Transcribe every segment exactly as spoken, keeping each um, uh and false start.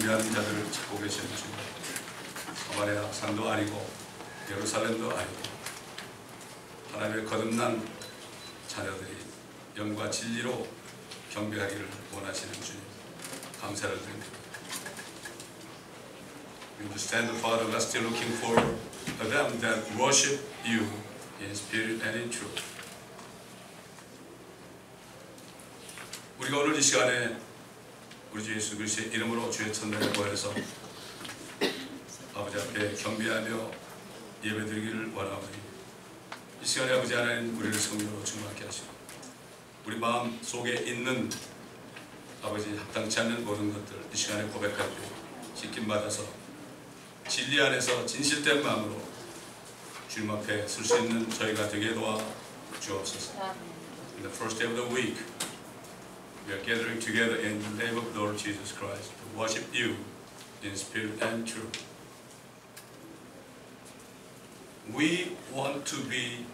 준비하는 자들을 찾고 계시는 주. 사마리아 산도 아니고 예루살렘도 아니고 하나님의 거듭난 자녀들이 영과 진리로 경배하기를 원하시는 주님, 감사를 드립니다. We understand, Father, we are still looking for them that worship you in spirit and in truth. 우리가 오늘 이 시간에 우리 주 예수 그리스도의 이름으로 주의 천당에 모여서 아버지 앞에 경배하며 예배드리기를 원하오니 이 시간에 아버지 하나님 우리를 성령으로 충만케 하시고 우리 마음 속에 있는 아버지 합당치 않는 모든 것들 이 시간에 고백할 때 지킴 받아서 진리 안에서 진실된 마음으로 주님 앞에 설 수 있는 저희가 되게 도와 주옵소서. In the first day of the week, we are gathering together in the name of the Lord Jesus Christ to worship you in spirit and truth. We want to be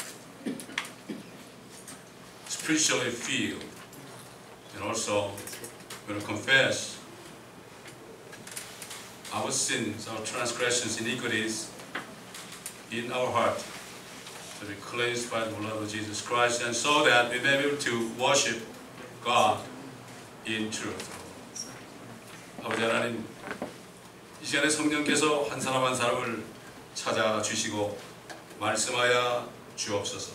spiritually filled, and also we're going to confess our sins, our transgressions, iniquities in our heart to be cleansed by the blood of Jesus Christ, and so that we may be able to worship God in truth. 아버지 하나님, 이 시간에 성령께서 한 사람 한 사람을 찾아주시고 말씀하여 주옵소서.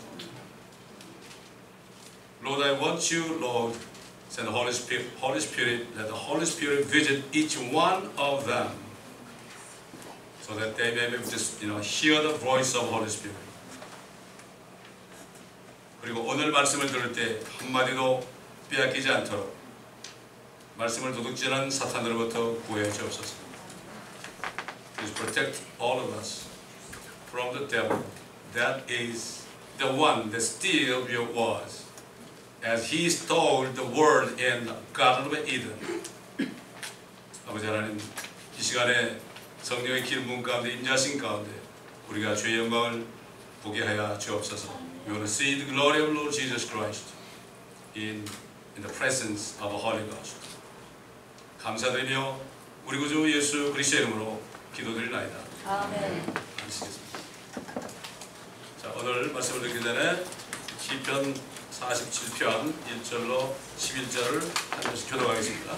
Lord, I want you, Lord, send the Holy Spirit, Holy Spirit, let the Holy Spirit visit each one of them, so that they may be able to, you know, hear the voice of Holy Spirit. 그리고 오늘 말씀을 들을 때 한마디도 빼앗기지 않도록 말씀을 도둑질하는 사탄으로부터 구해 주옵소서. Please protect all of us from the devil. That is the one that steals your words, as he stole the word in the Garden of Eden. 아버지 하나님, 이 시간에 성령의 기름 가운데 임재하신 가운데 우리가 주의 영광을 보게 하여 주옵소서. We want to see the glory of Lord Jesus Christ in in the presence of the Holy Ghost. 감사드리며 우리 구주 예수 그리스도의 이름으로 기도드리나이다. 아멘. 앉으시겠습니다. 자, 오늘 말씀을 듣기 전에 시편 사십칠 편 일 절로 십일 절을 한 절씩 교독하겠습니다.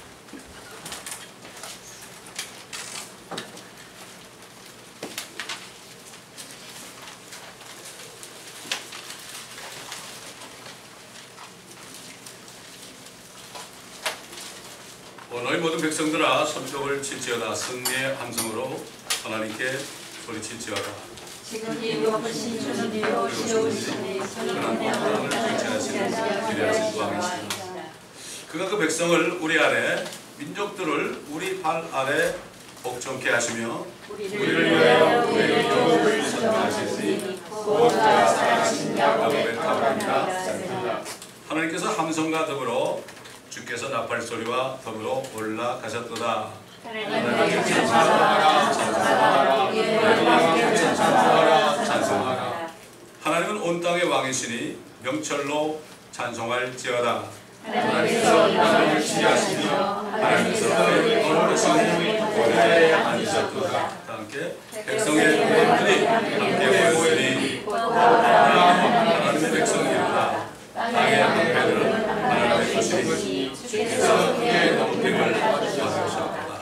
너희 모든 백성들아 손뼉을 칠지어다. 승리의 함성으로 하나님께 소리칠지어다. 지금이 높으신 주님이요 지혜우시니 선언의 하나님을 칭찬하시는 기대하신 왕이시다. 그가 그 백성을 우리 아래 민족들을 우리 발 아래 복종케 하시며 우리를 위하여 우리의 영혼을 선정하시니 보호자 살아계신 야곱의 가브라니라. 하나님께서 함성과 더불어 주께서 나팔 소리와 더불어 올라가셨도다. 하나님께 찬송하라 찬송하라 하나님께 찬송하라 찬송하라. 하나님은 온 땅의 왕이시니 명철로 찬송할지어다. 하나님께서 이 땅을 지으시며 하나님께서 그의 거룩하신 보좌에 앉으셨도다. 함께 백성의 영혼들이 함께 모이니 하나님의 백성이로다. 땅의 방패들은 하나님의 것이니 주께서 그의 높임을 받으셨도다.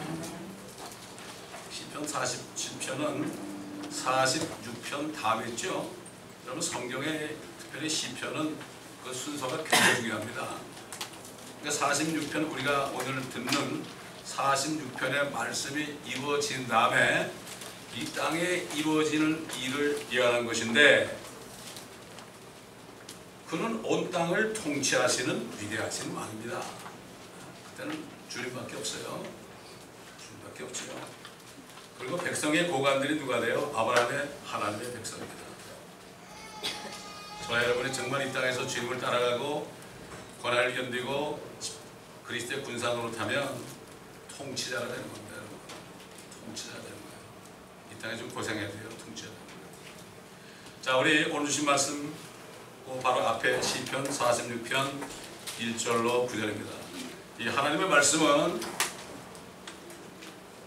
시편 사십칠 편은 사십육 편 다음이죠. 여러분 성경의 특별히 시편은 그 순서가 굉장히 중요합니다. 그러니까 사십육 편 우리가 오늘 듣는 사십육 편의 말씀이 이루어진 다음에 이 땅에 이루어지는 일을 예언한 것인데 그는 온 땅을 통치하시는 위대하신 왕입니다. 그때는 주님밖에 없어요. 주님밖에 없죠. 그리고 백성의 고관들이 누가 돼요? 아브라함의 하나님의 백성입니다. 저와 여러분이 정말 이 땅에서 주님을 따라가고 고난을 견디고 그리스도의 군상으로 타면 통치자가 되는 겁니다. 여러분. 통치자가 되는 거예요. 이 땅에 좀 고생해야 돼요. 통치자. 자, 우리 오늘 주신 말씀 바로 앞에 시편 사십육 편 일 절로 구 절입니다. 이 하나님의 말씀은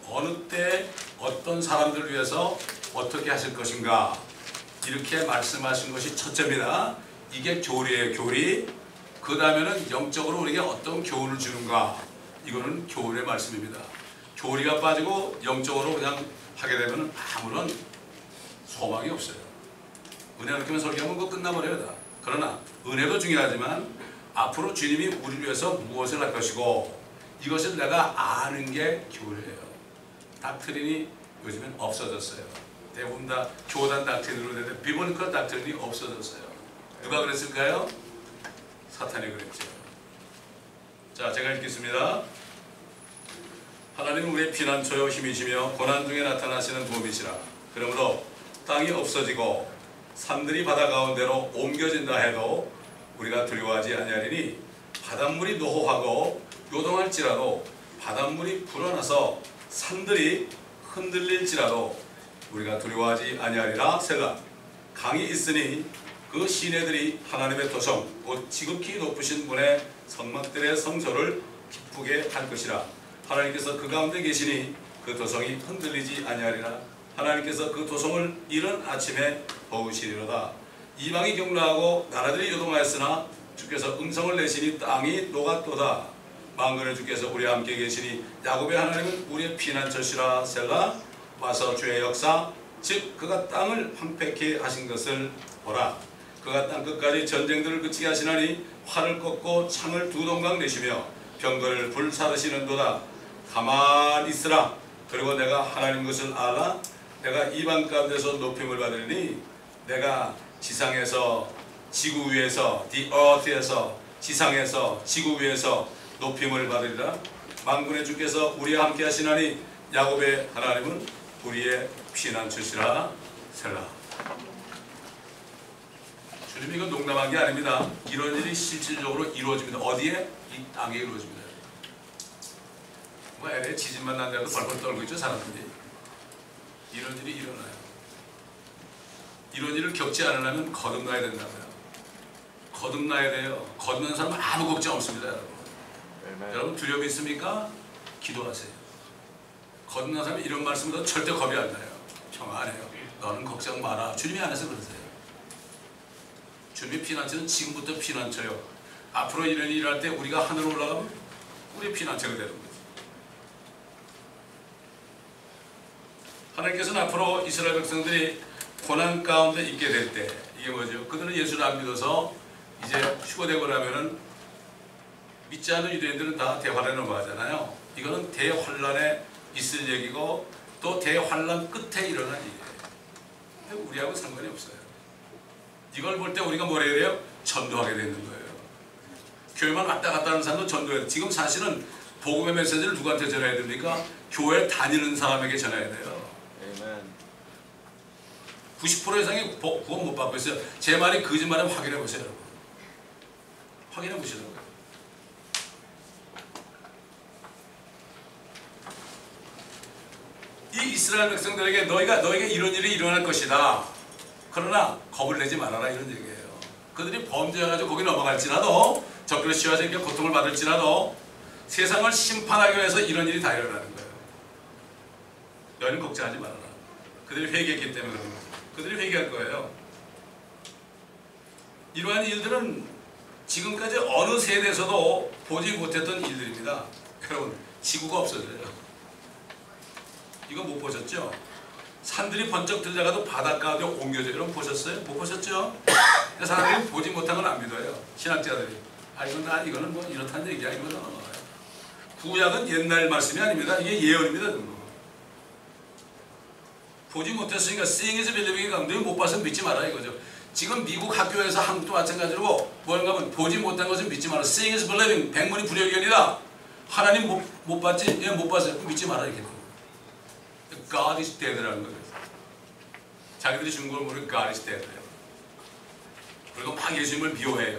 어느 때 어떤 사람들을 위해서 어떻게 하실 것인가 이렇게 말씀하신 것이 첫째입니다. 이게 교리예요. 교리. 그 다음에는 영적으로 우리에게 어떤 교훈을 주는가, 이거는 교훈의 말씀입니다. 교리가 빠지고 영적으로 그냥 하게 되면 아무런 소망이 없어요. 은혜 느끼면 설교하면 그거 끝나버려요 다. 그러나 은혜도 중요하지만 앞으로 주님이 우리를 위해서 무엇을 할 것이고 이것을 내가 아는 게 교리예요. 닥트린이 요즘엔 없어졌어요. 대부분 다 교단 닥트린으로 되는데 비블리컬 닥트린이 없어졌어요. 누가 그랬을까요? 사탄이 그랬죠. 자, 제가 읽겠습니다. 하나님은 우리의 피난처요 힘이시며 고난 중에 나타나시는 도움이시라. 그러므로 땅이 없어지고 산들이 바다 가운데로 옮겨진다 해도 우리가 두려워하지 아니하리니 바닷물이 노호하고 요동할지라도 바닷물이 불어나서 산들이 흔들릴지라도 우리가 두려워하지 아니하리라. 셀라. 강이 있으니 그 시내들이 하나님의 도성 곧 지극히 높으신 분의 성막들의 성소를 기쁘게 할 것이라. 하나님께서 그 가운데 계시니 그 도성이 흔들리지 아니하리라. 하나님께서 그 도성을 이른 아침에 도우시리로다. 이방이 경로하고 나라들이 요동하였으나 주께서 음성을 내시니 땅이 녹았도다. 만군의 주께서 우리와 함께 계시니 야곱의 하나님은 우리의 피난처시라. 셀라. 와서 주의 역사 즉 그가 땅을 황폐케 하신 것을 보라. 그가 땅 끝까지 전쟁들을 그치게 하시나니 활을 꺾고 창을 두 동강 내시며 병거를 불사르시는도다. 가만히 있으라. 그리고 내가 하나님 것을 알라. 내가 이방 가운데서 높임을 받으니 내가 지상에서 지구 위에서 the earth에서 지상에서 지구 위에서 높임을 받으리라. 만군의 주께서 우리와 함께 하시나니 야곱의 하나님은 우리의 피난처시라. 셀라. 주님 이건 농담한 게 아닙니다. 이런 일이 실질적으로 이루어집니다. 어디에? 이 땅에 이루어집니다. 뭐 엘에이 지진만 난다고 벌벌 떨고 있죠 사람들이. 이런 일이 일어나요. 이런 일을 겪지 않으려면 거듭나야 된다고요. 거듭나야 돼요. 거듭난 사람은 아무 걱정 없습니다. 여러분. 네. 여러분 두려움이 있습니까? 기도하세요. 거듭난 사람이 이런 말씀보다 절대 겁이 안 나요. 평안해요. 너는 걱정 마라. 주님이 안에서 그러세요. 주님의 피난처는 지금부터 피난처요. 앞으로 이런 일을 할 때 우리가 하늘로 올라가면 우리 피난처가 되는 거죠. 하나님께서는 앞으로 이스라엘 백성들이 고난 가운데 있게 될 때 이게 뭐죠? 그들은 예수를 안 믿어서 이제 휴거되고 나면은 믿지 않는 유대인들은 다 대환란에 넘어가잖아요. 이거는 대환란에 있을 얘기고 또 대환란 끝에 일어난 일이에요. 우리하고 상관이 없어요. 이걸 볼 때 우리가 뭘 해야 돼요? 전도하게 되는 거예요. 교회만 왔다 갔다 하는 사람도 전도해야 돼요. 지금 사실은 복음의 메시지를 누구한테 전해야 됩니까? 교회 다니는 사람에게 전해야 돼요. 구십 퍼센트 이상이 구원 못 받고 있어요. 제 말이 거짓말이면 확인해 보세요. 여러분. 확인해 보시라고요. 이 이스라엘 백성들에게 너희가 너에게 이런 일이 일어날 것이다. 그러나 겁을 내지 말아라 이런 얘기예요. 그들이 범죄해가지고 거기 넘어갈지라도 적그리 씌워서 이렇게 고통을 받을지라도 세상을 심판하기 위해서 이런 일이 다 일어나는 거예요. 너희는 걱정하지 말아라. 그들이 회개했기 때문에 그런 거죠. 그들이 회개할 거예요. 이러한 일들은 지금까지 어느 세대에서도 보지 못했던 일들입니다. 여러분 지구가 없어져요. 이거 못 보셨죠? 산들이 번쩍 들다가도 바닷가에 옮겨져요. 여러분 보셨어요? 못 보셨죠? 사람들이 보지 못한 건 안 믿어요. 신학자들이. 아 이건 나 이거는 뭐 이렇다는 얘기야. 이거는 구약은 옛날 말씀이 아닙니다. 이게 예언입니다. 정도. 보지 못했으니까 seeing is believing 가운데 못 봐서 믿지 마라 이거죠. 지금 미국 학교에서 한국도 마찬가지로 뭔가 하면 보지 못한 것을 믿지 마라. seeing is believing 백문이 불여일견이다. 하나님 못, 못 봤지? 예, 못 봤어요. 믿지 마라 이렇게. God is dead라는 거예요. 자기들이 죽은 걸 모르는 God is dead예요. 그리고 막 예수님을 미워해요.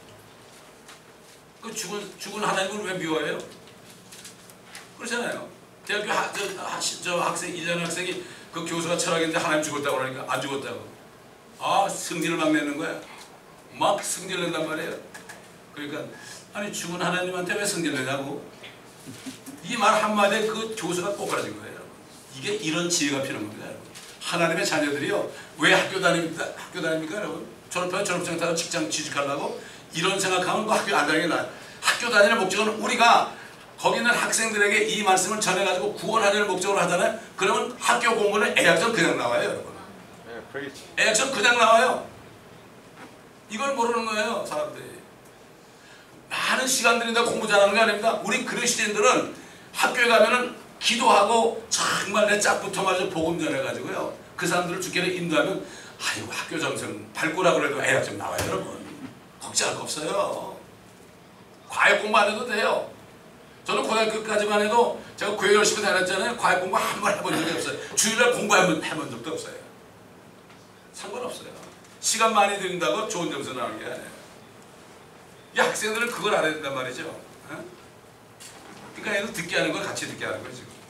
그 죽은, 죽은 하나님을 왜 미워해요? 그렇잖아요. 대학교 하, 저, 하, 저 학생, 일 년 학생이 그 교수가 철학인데 하나님 죽었다고 그러니까 안 죽었다고. 아, 승질을 막 내는 거야. 막 승질 낸단 말이에요. 그러니까, 아니, 죽은 하나님한테 왜 승질 내냐고. 이 말 한마디에 그 교수가 꼬꾸라진 거예요. 이게 이런 지혜가 필요한 겁니다. 여러분. 하나님의 자녀들이요. 왜 학교 다닙니까? 학교 다닙니까? 여러분? 졸업하면 졸업증 따고 직장 취직하려고? 이런 생각하면 그 학교 안 다니는 게 나아요. 학교 다니는 목적은 우리가 거기 있는 학생들에게 이 말씀을 전해가지고 구원하려는 목적으로 하잖아요. 그러면 학교 공부는 애학점 그냥 나와요. 여러분. 애학점 그냥 나와요. 이걸 모르는 거예요. 사람들이. 많은 시간 들인다 공부 잘하는 게 아닙니다. 우리 그리스도인들은 학교에 가면은 기도하고 정말 내 짝부터 마저 복음 전해가지고요. 그 사람들을 주께로 인도하면 아이고 학교 점수는 밟고라고 해도 애학점 나와요. 여러분. 걱정할 거 없어요. 과외 공부 안 해도 돼요. 저는 고등학교까지만 해도 제가 교회 열심히 다녔잖아요. 과외 공부 한 번 해본 적이 없어요. 주일날 공부해본 해본 적도 없어요. 상관없어요. 시간 많이 들인다고 좋은 점수 나오는 게 아니에요. 이 학생들은 그걸 알아야 된단 말이죠. 어? 그러니까 얘도 듣게 하는 걸 같이 듣게 하는 거예요. 지금.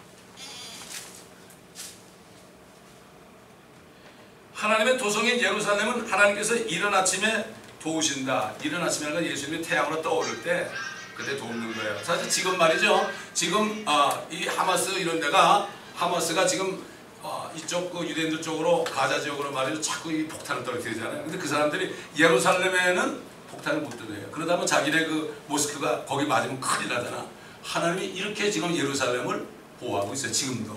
하나님의 도성인 예루살렘은 하나님께서 이른 아침에 도우신다. 이른 아침에 예수님이 태양으로 떠오를 때 그때 돕는 거예요. 사실 지금 말이죠. 지금 아, 이 하마스 이런 데가 하마스가 지금 어, 이쪽 그 유대인들 쪽으로 가자 지역으로 말이죠. 자꾸 이 폭탄을 떨어뜨리잖아요. 근데 그 사람들이 예루살렘에는 폭탄을 못 던져요. 그러다 보면 자기네 그 모스크가 거기 맞으면 큰일 나잖아. 하나님이 이렇게 지금 예루살렘을 보호하고 있어요. 지금도.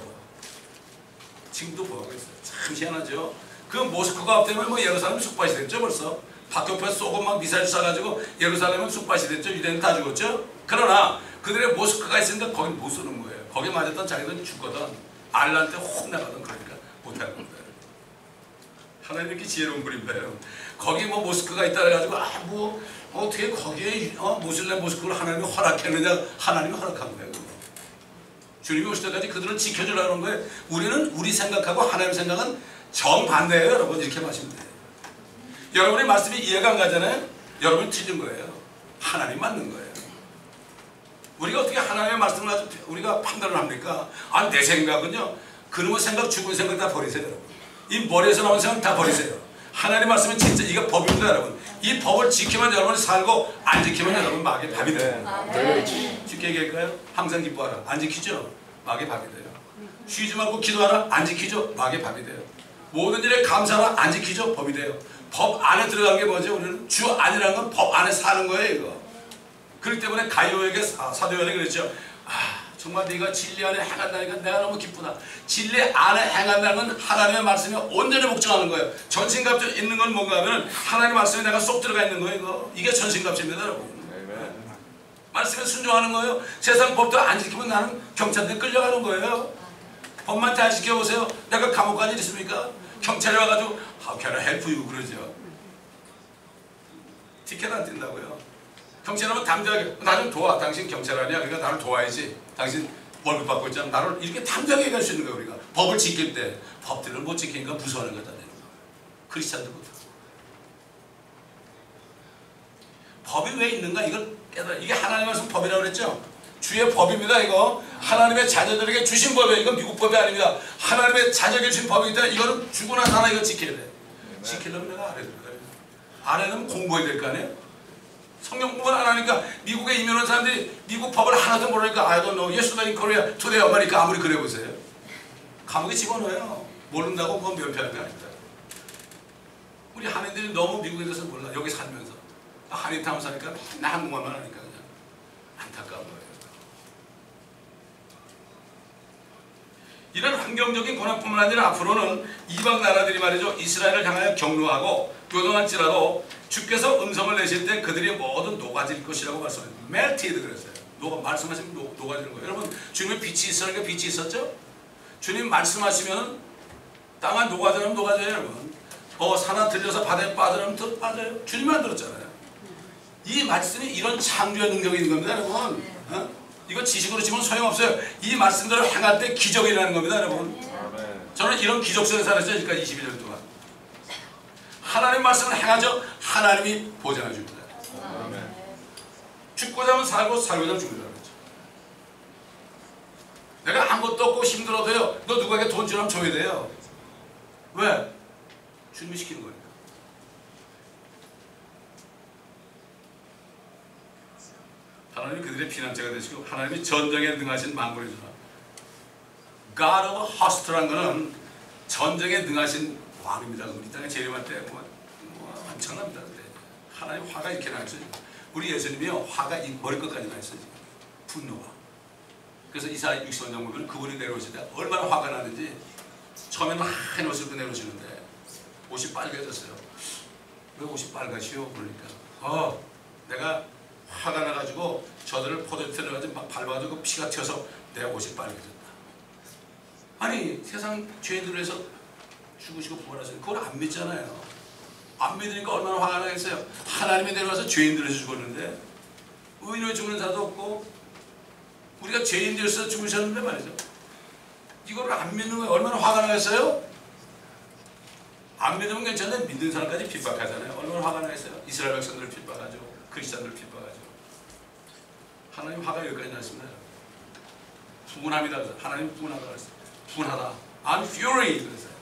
지금도 보호하고 있어요. 참 희한하죠. 그 모스크가 없다면 뭐 예루살렘 쑥밭이 됐죠 벌써. 박격포 쏘고 막 미사일 쏴가지고 예루살렘은 쑥밭이 됐죠. 유대인 다 죽었죠. 그러나 그들의 모스크가 있으니까 거기 못 쏘는 거예요. 거기 맞았던 자기들은 죽거든. 알란테 혹 나가던 그러니까 못하는 겁니다. 하나님 이렇게 지혜로운 분입니다. 거기 뭐 모스크가 있다 그래가지고 아 뭐 어떻게 거기에 어, 무슬림 모스크를 하나님이 허락했느냐. 하나님이 허락한 거예요. 주님이 오실 때까지 그들을 지켜주려는 거예요. 우리는 우리 생각하고 하나님 생각은 정반대예요. 여러분 이렇게 마시면 돼요. 여러분의 말씀이 이해가 안 가잖아요. 여러분이 틀린 거예요. 하나님 맞는 거예요. 우리가 어떻게 하나님의 말씀을 가지고 우리가 판단을 합니까? 아, 내 생각은요. 그놈의 생각, 죽은 생각 다 버리세요. 여러분. 이 머리에서 나온 생각 다 버리세요. 하나님 말씀은 진짜 이게 법입니다. 여러분. 이 법을 지키면 여러분이 살고 안 지키면 여러분 막의 밥이 돼요. 쉽게 얘기할까요? 항상 기뻐하라. 안 지키죠? 막의 밥이 돼요. 쉬지 말고 기도하라. 안 지키죠? 막의 밥이 돼요. 모든 일에 감사하라. 안 지키죠? 법이 돼요. 법 안에 들어간 게 뭐죠? 우리는 주 안이라는 건 법 안에 사는 거예요. 이거. 그렇기 때문에 가요에게 사도 요한이 그랬죠. 아 정말 네가 진리 안에 행한다니까 내가 너무 기쁘다. 진리 안에 행한다는 건 하나님의 말씀에 온전히 복종하는 거예요. 전신갑주 있는 건 뭔가 하면 하나님의 말씀에 내가 쏙 들어가 있는 거예요. 이거. 이게 전신갑주입니다. 여러분. 말씀에 순종하는 거예요. 세상 법도 안 지키면 나는 경찰한테 끌려가는 거예요. 법만 잘 지켜보세요. 내가 감옥 간 일 있습니까? 경찰이 와가지고 How can I help you? 그러죠. 티켓 안 뛴다고요. 경찰하면 담대하게 나 좀 도와. 당신 경찰 아니야. 그러니까 나를 도와야지. 당신 월급 받고 있잖아. 나를 이렇게 담대하게 얘기할 수 있는 거예요. 우리가 법을 지킬 때 법들을 못 지키니까 무서워하는 거다. 크리스찬도 못하고. 법이 왜 있는가? 이걸 깨달아. 이게 하나님의 말씀 법이라고 그랬죠. 주의 법입니다. 이거 하나님의 자녀들에게 주신 법이에요. 이건 미국 법이 아닙니다. 하나님의 자녀에게 주신 법이기 때문에 이거는 죽고 나서 하나 이거 지켜야 돼. 지키려면 내가 안 해줄 거예요. 안 해놓으면 공부해야 될 거 아니에요. 성경 공부를 안 하니까 미국에 이민 온 사람들이 미국 법을 하나도 모르니까 I don't know. Yesterday in Korea, today America. 아무리 그래 보세요. 감옥에 집어넣어요. 모른다고 그건 면피하는 게 아닙니다. 우리 한인들이 너무 미국에 대해서 몰라. 여기 살면서 한인타운 사니까 나 한국말만 하니까 그냥 안타까운 거예요. 이런 환경적인 고난뿐만 아니라 앞으로는 이방 나라들이 말이죠. 이스라엘을 향하여 경로하고 요동할지라도 주께서 음성을 내실 때 그들이 모든 녹아질 것이라고 말씀합니다. melted 그랬어요. 녹아, 말씀하시면 녹, 녹아지는 거예요. 여러분 주님의 빛이 있으니까 빛이 있었죠? 주님 말씀하시면 땅안 녹아지면 녹아져요. 여러분. 어, 산안 들려서 바다에 빠지면 더 빠져요. 주님이 만들었잖아요. 이 말씀이 이런 창조의 능력이 있는 겁니다. 여러분. 어? 이거 지식으로 치면 소용없어요. 이 말씀대로 행할 때 기적이 일어나는 겁니다. 여러분. 저는 이런 기적 속에 살았어요. 지금까지 이십이 년 동안. 하나님 말씀을 행하죠. 하나님이 보장해 줍니다. 죽고자 하면 살고 살고자 하면 죽는다 그랬죠. 내가 아무것도 없고 힘들어도요. 너 누구에게 돈 주라면 줘야 돼요. 왜? 주님이 시키는 거니까. 하나님이 그들의 피난처가 되시고 하나님이 전쟁에 능하신 만군의 전하. God of host라는 것은 전쟁에 능하신 왕입니다. 우리 땅에 재림할 때 뭐, 뭐 엄청납니다. 하나님 화가 이렇게 나 있어요. 우리 예수님이요 화가 이 머리끝까지 나 있어요. 분노가. 그래서 이사야 육십오 장 보면 그분이 내려오실 때 얼마나 화가 나는지 처음에는 하얀 옷을 입고 내려오시는데 옷이 빨개졌어요. 왜 옷이 빨갛시오? 그러니까 어 내가 화가 나가지고 저들을 포도주에 가지고 막 밟아가지고 피가 튀어서 내 옷이 빨개졌다. 아니 세상 죄인들을 위해서 죽으시고 부활하시는 그걸 안 믿잖아요. 안 믿으니까 얼마나 화가 나겠어요. 하나님이 내려와서 죄인들을 위해서 죽었는데 의인을 죽는 자도 없고 우리가 죄인들에서 죽으셨는데 말이죠. 이걸 안 믿는 거예요. 얼마나 화가 나겠어요? 안 믿으면 괜찮은데 믿는 사람까지 핍박하잖아요. 얼마나 화가 나겠어요? 이스라엘 백성들을 핍박하죠. 크리스찬들을 핍박하죠. 하나님 화가 여기까지 났습니다. 분합니다. 하나님 분하다 그랬어요. 분하다. I'm fury 그랬어요.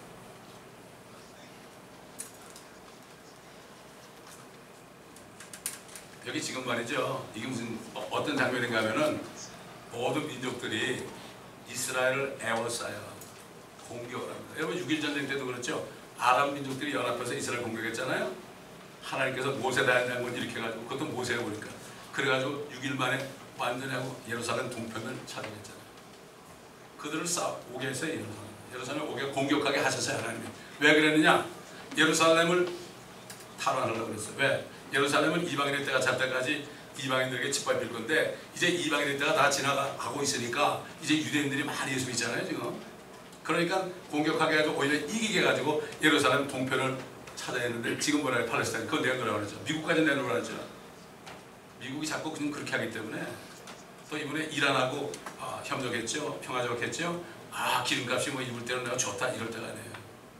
여기 지금 말이죠. 이게 무슨 어떤 장면인가 하면은 모든 민족들이 이스라엘을 애워싸요. 공격을 합니다. 여러분 육 일 전쟁 때도 그렇죠. 아랍 민족들이 연합해서 이스라엘 공격했잖아요. 하나님께서 모세 다인장군 이렇게 해가지고 그것도 모세가 보니까 그래가지고 육 일 만에 완전히 하고 예루살렘 동편을 차지했잖아요. 그들을 싸 오게 했어요. 예루살렘. 예루살렘 오게 공격하게 하셨어요. 하나님이. 왜 그랬느냐? 예루살렘을 탈환하려고 그랬어요. 왜? 예루살렘은 이방인의 때가 잘 때까지 이방인들에게 짓밟힐 건데 이제 이방인의 때가 다 지나가고 있으니까 이제 유대인들이 많이 예수 믿잖아요 지금. 그러니까 공격하게 해가지고 오히려 이기게 해가지고 예루살렘 동편을 찾아야 했는데 지금 뭐라 해요? 팔레스타인 그거 내놓으라고 그러죠. 미국까지 내놓으라고 그러죠. 미국이 자꾸 그렇게 하기 때문에 또 이번에 이란하고 아, 협력했죠. 평화적했죠. 아 기름값이 뭐 이불 때는 내가 좋다 이럴 때가 아니에요.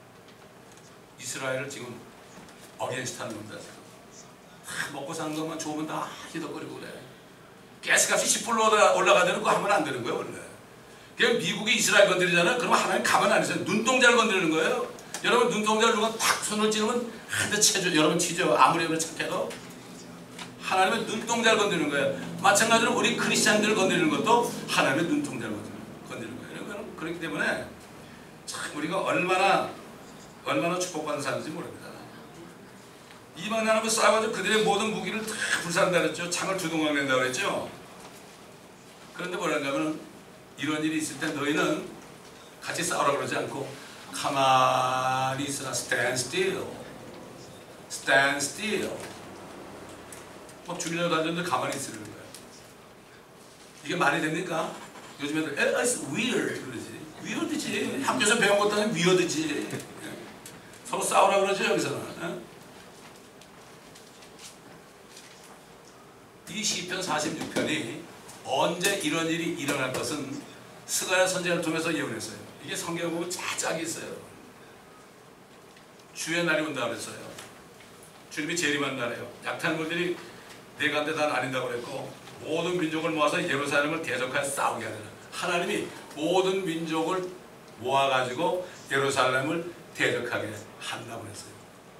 이스라엘을 지금 어게인스트 하는 겁니다. 먹고 사는 것만 좋으면 다 희덕거리고 그래. 가스값이 십 불로 올라가되는 거 하면 안 되는 거예요 원래. 그냥 미국이 이스라엘 건드리잖아요. 그러면 하나님 가만 안 있어요. 눈동자를 건드리는 거예요. 여러분 눈동자를 누가 탁 손을 찌르면 한 대 쳐줘. 여러분 치죠. 아무리 여러분 착해도 하나님의 눈동자를 건드리는 거예요. 마찬가지로 우리 크리스찬들을 건드리는 것도 하나님의 눈동자를 건드리는 거예요. 그러니까 그렇기 때문에 참 우리가 얼마나 얼마나 축복받는 사람인지 모릅니다. 이방 나라하고 싸워가지고 그들의 모든 무기를 다 불살한다 그랬죠. 창을 두 동강 낸다 그랬죠. 그런데 뭐라는가 하면 이런 일이 있을 때 너희는 같이 싸우라고 그러지 않고 가만히 있으라. stand still. stand still. 막 죽이려고 다녔는데 가만히 있으라는 거예요. 이게 말이 됩니까? 요즘 애들 it's weird 그러지. weird지. 학교에서 배운 것도 아니고 weird지. 서로 싸우라고 그러죠 여기서는. 이 시편 사십육 편이 언제 이런 일이 일어날 것은 스가랴 선지자를 통해서 예언했어요. 이게 성경에 보면 자작이 있어요. 주의 날이 온다 그랬어요. 주님이 재림한 날이에요. 약한 물들이 네 가운데 다 나뉜다고 그랬고 모든 민족을 모아서 예루살렘을 대적하여 싸우게 하잖아요. 하나님이 모든 민족을 모아가지고 예루살렘을 대적하게 한다고 그랬어요.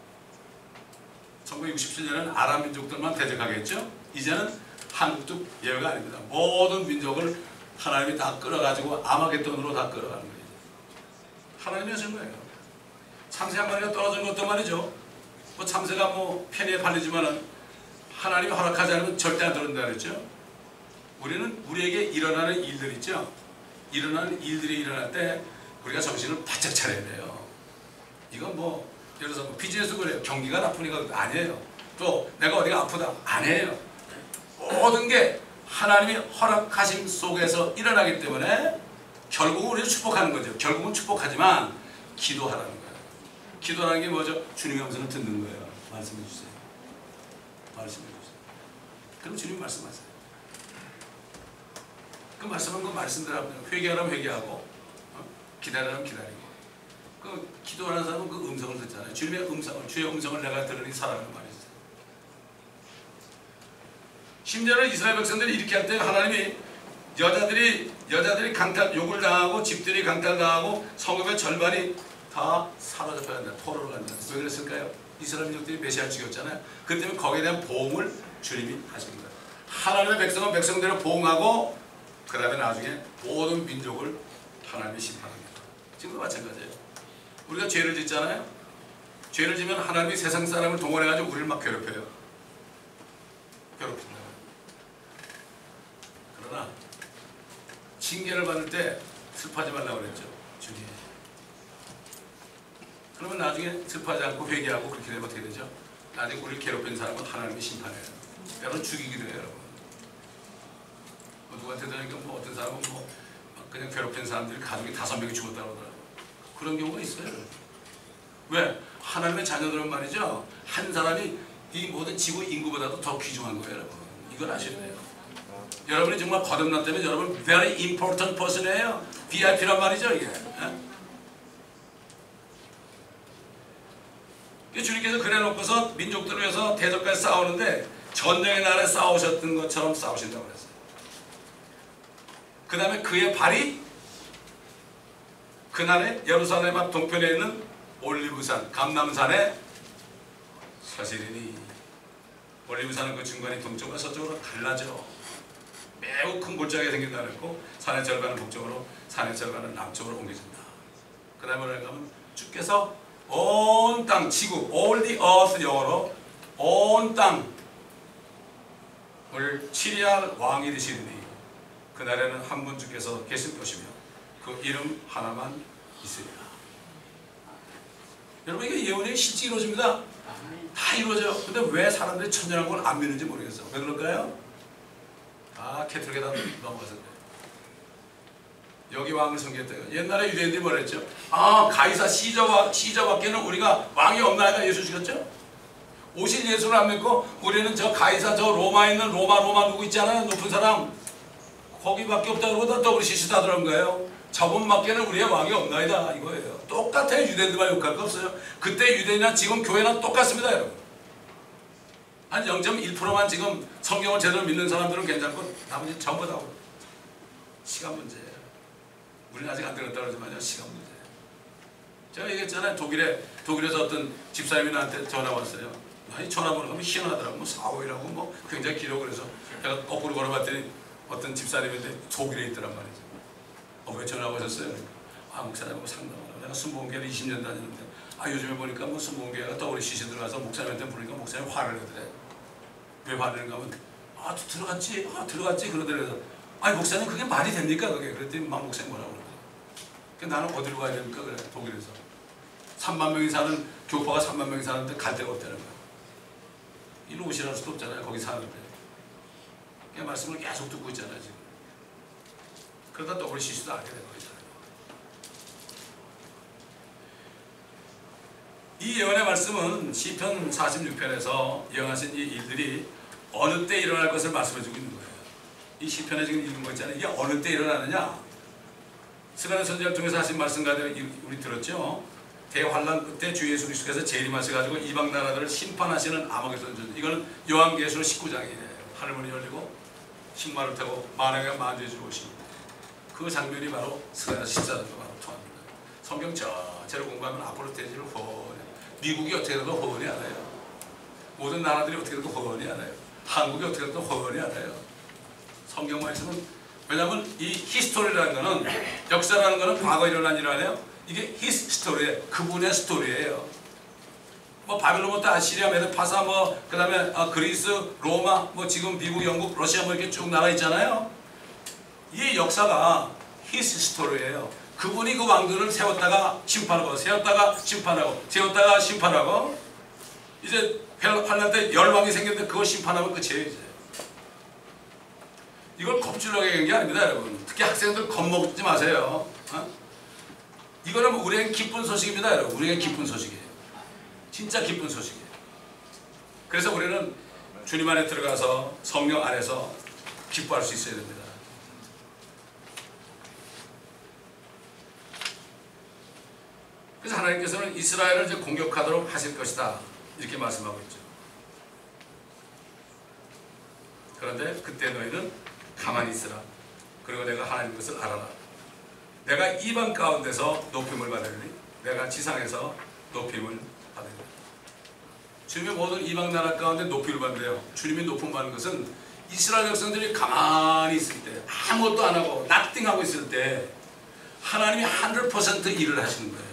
천구백육십칠 년에는 아랍 민족들만 대적하겠죠. 이제는 한국도 예외가 아닙니다. 모든 민족을 하나님이 다 끌어가지고 아마겟돈으로 다 끌어가는 거예요. 하나님이 하신 거예요. 참새 한 마리가 떨어진 것도 말이죠. 뭐 참새가 뭐 편의에 팔리지만은 하나님이 허락하지 않으면 절대 안 떨어진다 그랬죠. 우리는 우리에게 일어나는 일들 있죠. 일어나는 일들이 일어날 때 우리가 정신을 바짝 차려야 돼요. 이건 뭐 예를 들어서 뭐 비즈니스 그래요. 경기가 나쁘니까 아니에요. 또 내가 어디가 아프다 아니에요. 모든 게 하나님이 허락하심 속에서 일어나기 때문에 결국은 우리를 축복하는 거죠. 결국은 축복하지만 기도하라는 거예요. 기도라는 게 뭐죠? 주님의 음성을 듣는 거예요. 말씀해 주세요. 말씀해 주세요. 그럼 주님 말씀하세요. 그 말씀은 그 말씀대로 하면 회개하라면 회개하고 어? 기다리라면 기다리고 그 기도하는 사람은 그 음성을 듣잖아요. 주님의 음성을 주의 음성을 내가 들으니 살아가는 말이죠. 심지어는 이스라엘 백성들이 이렇게 할 때 하나님이 여자들이 여자들이 강탈 욕을 당하고 집들이 강탈당하고 성읍의 절반이 다 사로잡혀 간다. 포로로 간다. 왜 그랬을까요? 이스라엘 민족들이 메시아를 죽였잖아요. 그 때문에 거기에 대한 보험을 주님이 하신 거예요. 하나님의 백성은 백성대로 보응하고 그 다음에 나중에 모든 민족을 하나님이 심판합니다. 지금도 마찬가지예요. 우리가 죄를 짓잖아요. 죄를 지면 하나님이 세상 사람을 동원해가지고 우리를 막 괴롭혀요. 괴롭힌다. 그러나 징계를 받을 때 슬퍼하지 말라고 그랬죠. 주님. 그러면 나중에 슬퍼하지 않고 회개하고 그렇게 되면 어떻게 되죠? 나중에 우리를 괴롭힌 사람은 하나님이 심판해요. 여러분 죽이기도 해요. 여러분. 뭐 누구한테든 뭐 어떤 사람은 뭐 그냥 괴롭힌 사람들이 가족이 다섯 명이 죽었다고 하더라고요. 그런 경우가 있어요. 왜? 하나님의 자녀들은 말이죠. 한 사람이 이 모든 지구 인구보다도 더 귀중한 거예요. 여러분. 이걸 아셔야 돼요. 여러분이 정말 거듭났다면 여러분 very important person이에요. 브이아이피란 말이죠. 이게. 에? 주님께서 그래놓고서 민족들을 위해서 대적까지 싸우는데 전쟁의 날에 싸우셨던 것처럼 싸우신다고 그랬어요. 그 다음에 그의 발이 그날에 예루살렘 앞 동편에 있는 올리브산, 감람산에 서시리니. 올리브산은 그 중간이 동쪽과 서쪽으로 갈라져 매우 큰 골짜기가 생긴다 그랬고 산의 절반은 북쪽으로 산의 절반은 남쪽으로 옮겨진다. 그 다음에 뭐라고 하면 주께서 온 땅, 지구, all the earth 영어로 온 땅을 치리할 왕이 되시리니 그날에는 한 분 주께서 계실 것이며 그 이름 하나만 있으리라. 여러분 이게 예언이 실제 이루어집니다. 다 이루어져요. 근데 왜 사람들이 천연한 걸 안 믿는지 모르겠어. 왜 그럴까요? 아 캐톨릭에다 넘어가서 그래. 여기 왕을 섬겼대요. 옛날에 유대인들이 뭐라 했죠? 아 가이사 시저와, 시저밖에는 우리가 왕이 없나이다 예수 죽였죠? 오실 예수를 안 믿고 우리는 저 가이사 저 로마에 있는 로마 로마 누구 있잖아요. 높은 사람 거기밖에 없다 그러고 또 우리 시시다더란 거예요. 저분밖에는 우리의 왕이 없나이다 이거예요. 똑같아요. 유대인들만 욕할 거 없어요. 그때 유대인이나 지금 교회나 똑같습니다 여러분. 한 영 점 일 퍼센트만 지금 성경을 제대로 믿는 사람들은 괜찮고 나머지 전부 다 시간 문제예요. 우리는 아직 안 들었다 그러지만요 시간 문제예요. 제가 얘기했잖아요. 독일에, 독일에서 어떤 집사님이 나한테 전화 왔어요. 아니 전화번호가 뭐 희한하더라고. 뭐 사오이라고 뭐 굉장히 길어. 그래서 제가 거꾸로 걸어봤더니 어떤 집사님인데 독일에 있더란 말이죠. 어, 왜 전화 오셨어요? 그러니까, 아 목사님하고 상담하라고. 내가 순복음교회를 이십 년 다니는데 아 요즘에 보니까 뭐 순복음교회가 떠오리 시시 들어가서 목사님한테 부르니까 목사님 화를 내더래. 왜 화를 내는가 하면 아 들어갔지? 아 들어갔지? 그러더래요. 아니 목사님 그게 말이 됩니까 그게? 그랬더니 막 목사님 뭐라고 그러더래. 그러니까 나는 어디로 가야 됩니까? 그래 독일에서 삼만 명이 사는 교파가 삼만 명이 사는데 갈 데가 없다는 거야. 이리 오시라는 수도 없잖아요. 거기 사는데. 그 말씀을 계속 듣고 있잖아요 지금. 그러다 또 우리 시수도 알게 된 거잖아요. 이 예언의 말씀은 시편 사십육 편에서 예언하신 이 일들이 어느 때 일어날 것을 말씀해주고 있는 거예요. 이 시편에 지금 읽은 거 있잖아요. 이게 어느 때 일어나느냐? 스가랴 선지자를 통해서 하신 말씀 가운데 우리 들었죠? 대환란 끝에 주 예수 그리스도께서 재림하셔가지고 이방 나라들을 심판하시는 아마겟돈 전. 이거는 요한계시록 십구 장이에요. 하늘문이 열리고 신발을 타고 만왕의 만주주로 오십니다. 그 장면이 바로 스가랴 십사 장과 바로 통합니다. 성경 전체를 공부하면 앞으로 대지를 훤히 미국이 어떻게 돼도 훤히 알아요. 모든 나라들이 어떻게 돼도 훤히 알아요. 한국이 어떻게 돼도 훤히 알아요. 성경 말씀은 왜냐하면 이 히스토리라는 거는 역사라는 거는 과거에 일어난 일 아니에요. 이게 히스 스토리예요. 그분의 스토리예요. 뭐 바빌론부터 아시리아, 메도파사, 뭐 그다음에 아, 그리스, 로마, 뭐 지금 미국, 영국, 러시아 뭐 이렇게 쭉 나라 있잖아요. 이 역사가 히스 스토리예요. 그분이 그 왕들을 세웠다가 심판하고, 세웠다가 심판하고, 세웠다가 심판하고, 이제 환란 때 열 왕이 생겼는데 그거 심판하면 끝이에요 이제. 이걸 겁주려고 얘기한 게 아닙니다 여러분. 특히 학생들 겁먹지 마세요. 어? 이거는 우리에게 기쁜 소식입니다 여러분. 우리에게 기쁜 소식이에요. 진짜 기쁜 소식이에요. 그래서 우리는 주님 안에 들어가서 성령 안에서 기뻐할 수 있어야 됩니다. 그래서 하나님께서는 이스라엘을 이제 공격하도록 하실 것이다 이렇게 말씀하고 있죠. 그런데 그때 너희는 가만히 있으라. 그리고 내가 하나님 것을 알아라. 내가 이방 가운데서 높임을 받으리니 내가 지상에서 높임을 받으리라. 주님의 모든 이방 나라 가운데 높임을 받는데요. 주님이 높임 받는 것은 이스라엘 백성들이 가만히 있을 때, 아무것도 안 하고 nothing 하고 있을 때 하나님이 백 퍼센트 일을 하시는 거예요.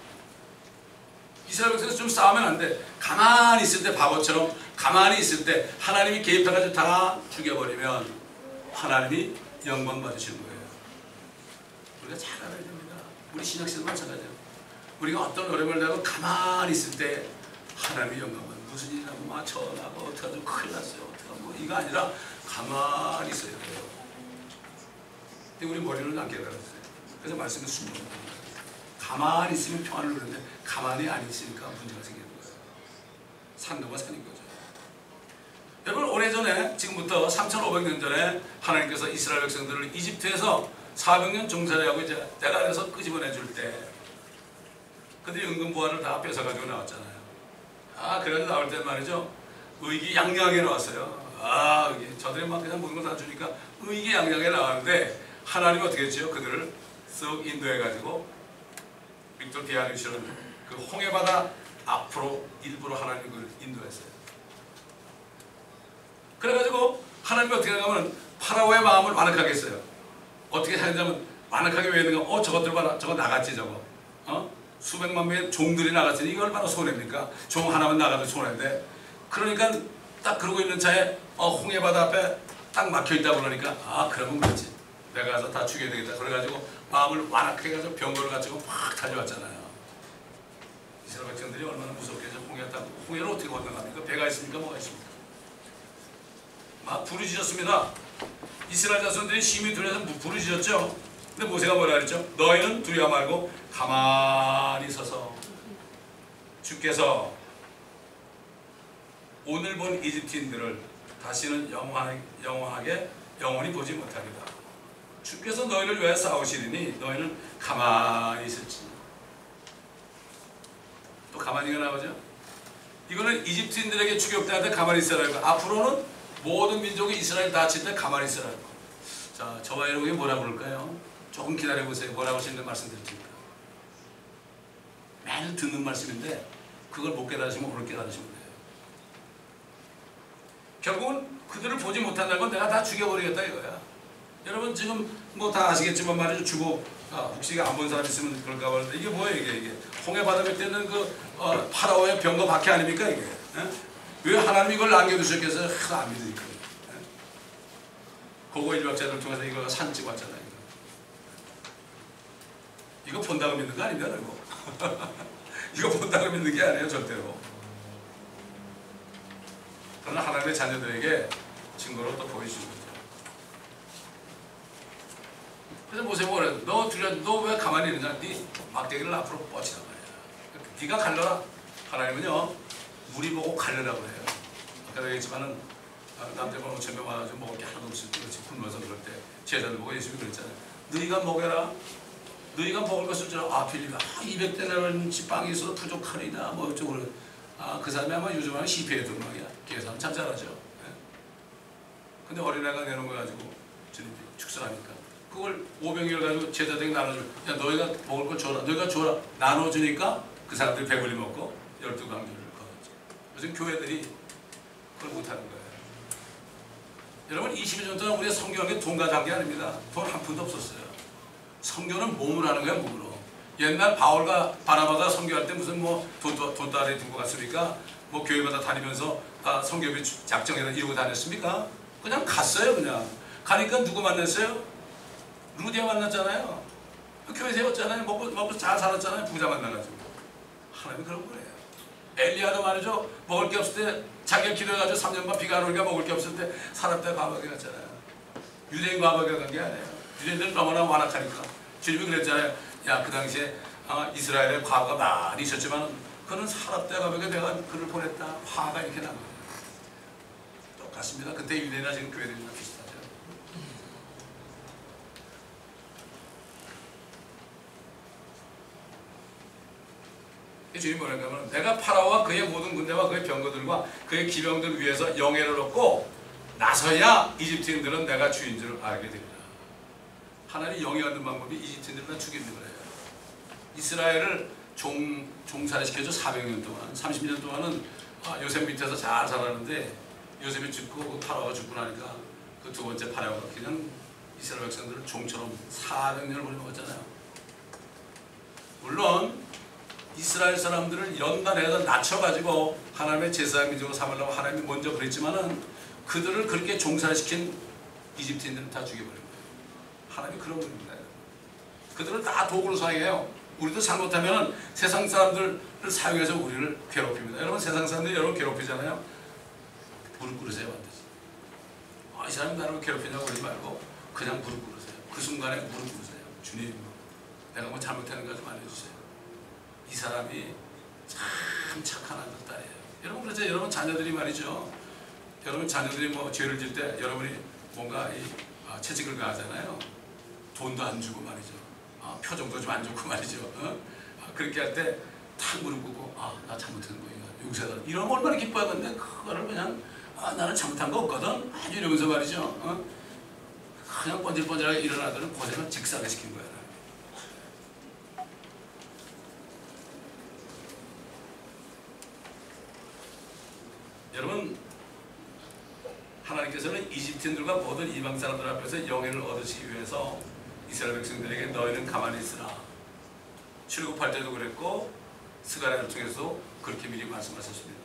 이스라엘 백성이 좀 싸우면 안 돼. 가만히 있을 때, 바보처럼 가만히 있을 때 하나님이 개입해가지고 다 죽여버리면 하나님이 영광 받으시는 거예요. 우리가 잘 알아야 됩니다. 우리 신약시대도 마찬가지예요. 우리가 어떤 어려움을 당하고 가만히 있을 때 하나님이 영광 받는, 무슨 일이라고 막 전하고 어떻게 하죠, 큰일 났어요, 어떻게 하고, 이거 아니라 가만히 있어야 돼요. 근데 우리 머리는 안 깨달았어요. 그래서 말씀은 숨깁니다. 가만히 있으면 평안을 누리는데 가만히 안 있으니까 문제가 생기는 거예요. 산 넘어 산인 거죠. 여러분, 오래전에, 지금부터 삼천오백 년 전에 하나님께서 이스라엘 백성들을 이집트에서 사백 년 종살이하고 이제 때가 돼서 끄집어내줄 때 그들이 은근보화를 다 뺏어가지고 나왔잖아요. 아, 그래서 나올 때 말이죠, 의기양양하게 나왔어요. 아, 저들이 막 그냥 모든 걸 다 주니까 의기양양하게 나왔는데 하나님이 어떻게 했죠? 그들을 쓱 인도해가지고 빅토르 디아뉴시는 그 홍해바다 앞으로 일부러 하나님이 그걸 인도했어요. 그래가지고 하나님이 어떻게 하냐면 파라오의 마음을 완악하게 했어요. 어떻게 하냐면 완악하게 왜 했는가? 어, 저것들 봐라, 저거 나갔지, 저거. 어? 수백만 명의 종들이 나갔으니 이거 얼마나 손해입니까? 종 하나만 나가도 손해인데. 그러니까 딱 그러고 있는 차에 어, 홍해바다 앞에 딱 막혀있다고 그러니까 아, 그러면 그렇지, 내가 가서 다 죽여야 되겠다. 그래가지고 마음을 완악하게 해서 병거를 가지고 팍 달려왔잖아요. 이스라엘 백성들이 얼마나 무섭게 해서 홍해 딱, 홍해를 어떻게 건너갑니까? 배가 있습니까? 뭐가 있습니까? 막 부르짖었습니다. 이스라엘 자손들이 심히 두려워서 부르짖었죠. 근데 모세가 뭐라 그랬죠? 너희는 두려워 말고 가만히 서서 주께서 오늘 본 이집트인들을 다시는 영원하게, 영원하게 영원히 보지 못하리라. 주께서 너희를 위하여 싸우시리니 너희는 가만히 있을지. 또 가만히가 나오죠. 이거는 이집트인들에게 추격당할 때 가만히 있으라고, 앞으로는 모든 민족이 이스라엘 다칠 때 가만히 있으라고. 자, 저와 여러분이 뭐라 부를까요? 조금 기다려보세요. 뭐라고 하시는데 말씀드릴 테니까. 매일 듣는 말씀인데 그걸 못 깨달으시면 오늘 깨달으시면 돼요. 결국은 그들을 보지 못한다는 건 내가 다 죽여버리겠다 이거야. 여러분 지금 뭐 다 아시겠지만 말이죠. 주보 아, 혹시 안 본 사람 있으면 그럴까 보는데 이게 뭐예요 이게 이게 홍해 바다 밑에는 그 어, 파라오의 병거 박해 아닙니까 이게? 에? 왜 하나님이 이걸 남겨두셨겠어요? 하나 안 믿으니까. 고고 일박자들 통해서 이거 산 찍었잖아요. 이거 본다고 믿는 거 아닙니다, 이거. 이거 본다고 믿는 게 아니에요, 절대로. 그러나 하나님의 자녀들에게 증거로 또 보여주는 거죠. 그래서 모세가 뭐래요? 너 두려, 너 왜 가만히 있느냐? 네 막대기를 앞으로 뻗치란 말이야. 네가 갈려라. 하나님은요, 우리 보고 갈려라고 해요. 아까 얘기했지만은 남자만 오천 명 와가지고 먹을 게 하나도 없을 때 그렇지 굶어서 그럴 때 제자들 보고 예수님이 그랬잖아요. 너희가 먹여라. 너희가 먹을 것을 주라. 아, 빌리가 아, 이백 대나리는 빵이 있어도 부족하리다. 뭐 어쩌고. 아, 그 사람이 아마 요즘 하면 시페의 동막이야. 계산 참 잘하죠. 네. 근데 어린애가 내놓은 거 가지고 주님이 축사하니까 그걸 오병이를 가지고 제자들에게 나눠줘. 야, 너희가 먹을 거 줘라. 너희가 줘라. 나눠주니까 그 사람들이 배불리 먹고 열두 강조를 거뒀죠. 요즘 교회들이 그걸 못하는 거예요. 여러분 이십 년 동안 우리가 성경한 게 돈 가져간 게 아닙니다. 돈 한 푼도 없었어요. 성경은 몸으로 하는 거야, 몸으로. 옛날 바울과 바나바가 성경할 때 무슨 뭐 돈, 돈다리 들고 갔습니까? 뭐 교회마다 다니면서 아, 성경비 작정해서 이러고 다녔습니까? 그냥 갔어요, 그냥. 가니까 누구 만났어요? 루디아 만났잖아요. 교회 세웠잖아요. 먹고, 먹고 잘 살았잖아요. 부자 만나가지고. 하나님이 그런 거예요. 엘리야도 말이죠. 먹을 게 없을 때 자기가 기도해가지고 삼 년 반 비가 안 오니까 먹을 게 없을 때 사람들 과부하게 갔잖아요. 유대인 과부하게 간 게 아니에요. 유대인들은 너무나 완악하니까. 주님이 그랬잖아요. 야, 그 당시에 아, 이스라엘의 과부가 많이 있었지만 그는 사납다 가벽에 내가 그를 보냈다. 화가 이렇게 난 거예요. 똑같습니다. 그때 유대인이나 지금 교회들이나 비슷하죠. 주님이 뭐라고 하면 내가 파라오와 그의 모든 군대와 그의 병거들과 그의 기병들을 위해서 영예를 얻고 나서야 이집트인들은 내가 주인 줄 알게 됩니다. 하나님이 영예 얻는 방법이 이집트인들을 다 죽이는 거예요. 이스라엘을 종, 종살이시켜줘 사백 년 동안, 삼십 년 동안은 아, 요셉 밑에서 잘 살았는데 요셉이 죽고 그 파라오가 죽고 나니까 그 두 번째 파라오가 그냥 이스라엘 백성들을 종처럼 사백 년을 버려먹었잖아요. 물론 이스라엘 사람들을 연단해서 낮춰가지고 하나님의 제사의 민족으로 삼으려고 하나님이 먼저 그랬지만은 그들을 그렇게 종살시킨 이집트인들은 다 죽여버린 거예요. 하나님이 그런 분입니다. 그들을 다 도구로 사용해요. 우리도 잘못하면 세상 사람들을 사용해서 우리를 괴롭힙니다. 여러분 세상 사람들이 여러분 괴롭히잖아요. 무릎 꿇으세요. 반드시. 아, 이 사람이 나를 괴롭히냐고 그러지 말고 그냥 무릎 꿇으세요. 그 순간에 무릎 꿇으세요. 주님, 내가 뭐 잘못하는 거 좀 알려주세요. 이 사람이 참 착한 아들 딸이에요. 여러분 그렇죠? 여러분 자녀들이 말이죠. 여러분 자녀들이 뭐 죄를 질 때 여러분이 뭔가 이 아, 채찍을 가하잖아요. 돈도 안 주고 말이죠. 아, 표정도 좀 안 좋고 말이죠. 어? 아, 그렇게 할 때 탁 무릎 꿇고 아, 나 잘못한 거야. 용서해달라. 이러면 얼마나 기뻐하는데 그거를 그냥 아, 나는 잘못한 거 없거든. 아주 이러면서 말이죠. 어? 그냥 번질번질하게 일어나더니 고생을 직사게 시킨 거야. 여러분 하나님께서는 이집트인들과 모든 이방 사람들 앞에서 영예를 얻으시기 위해서 이스라엘 백성들에게 너희는 가만히 있으라. 출애굽할 때도 그랬고 스가랴를 통해서 그렇게 미리 말씀하셨습니다.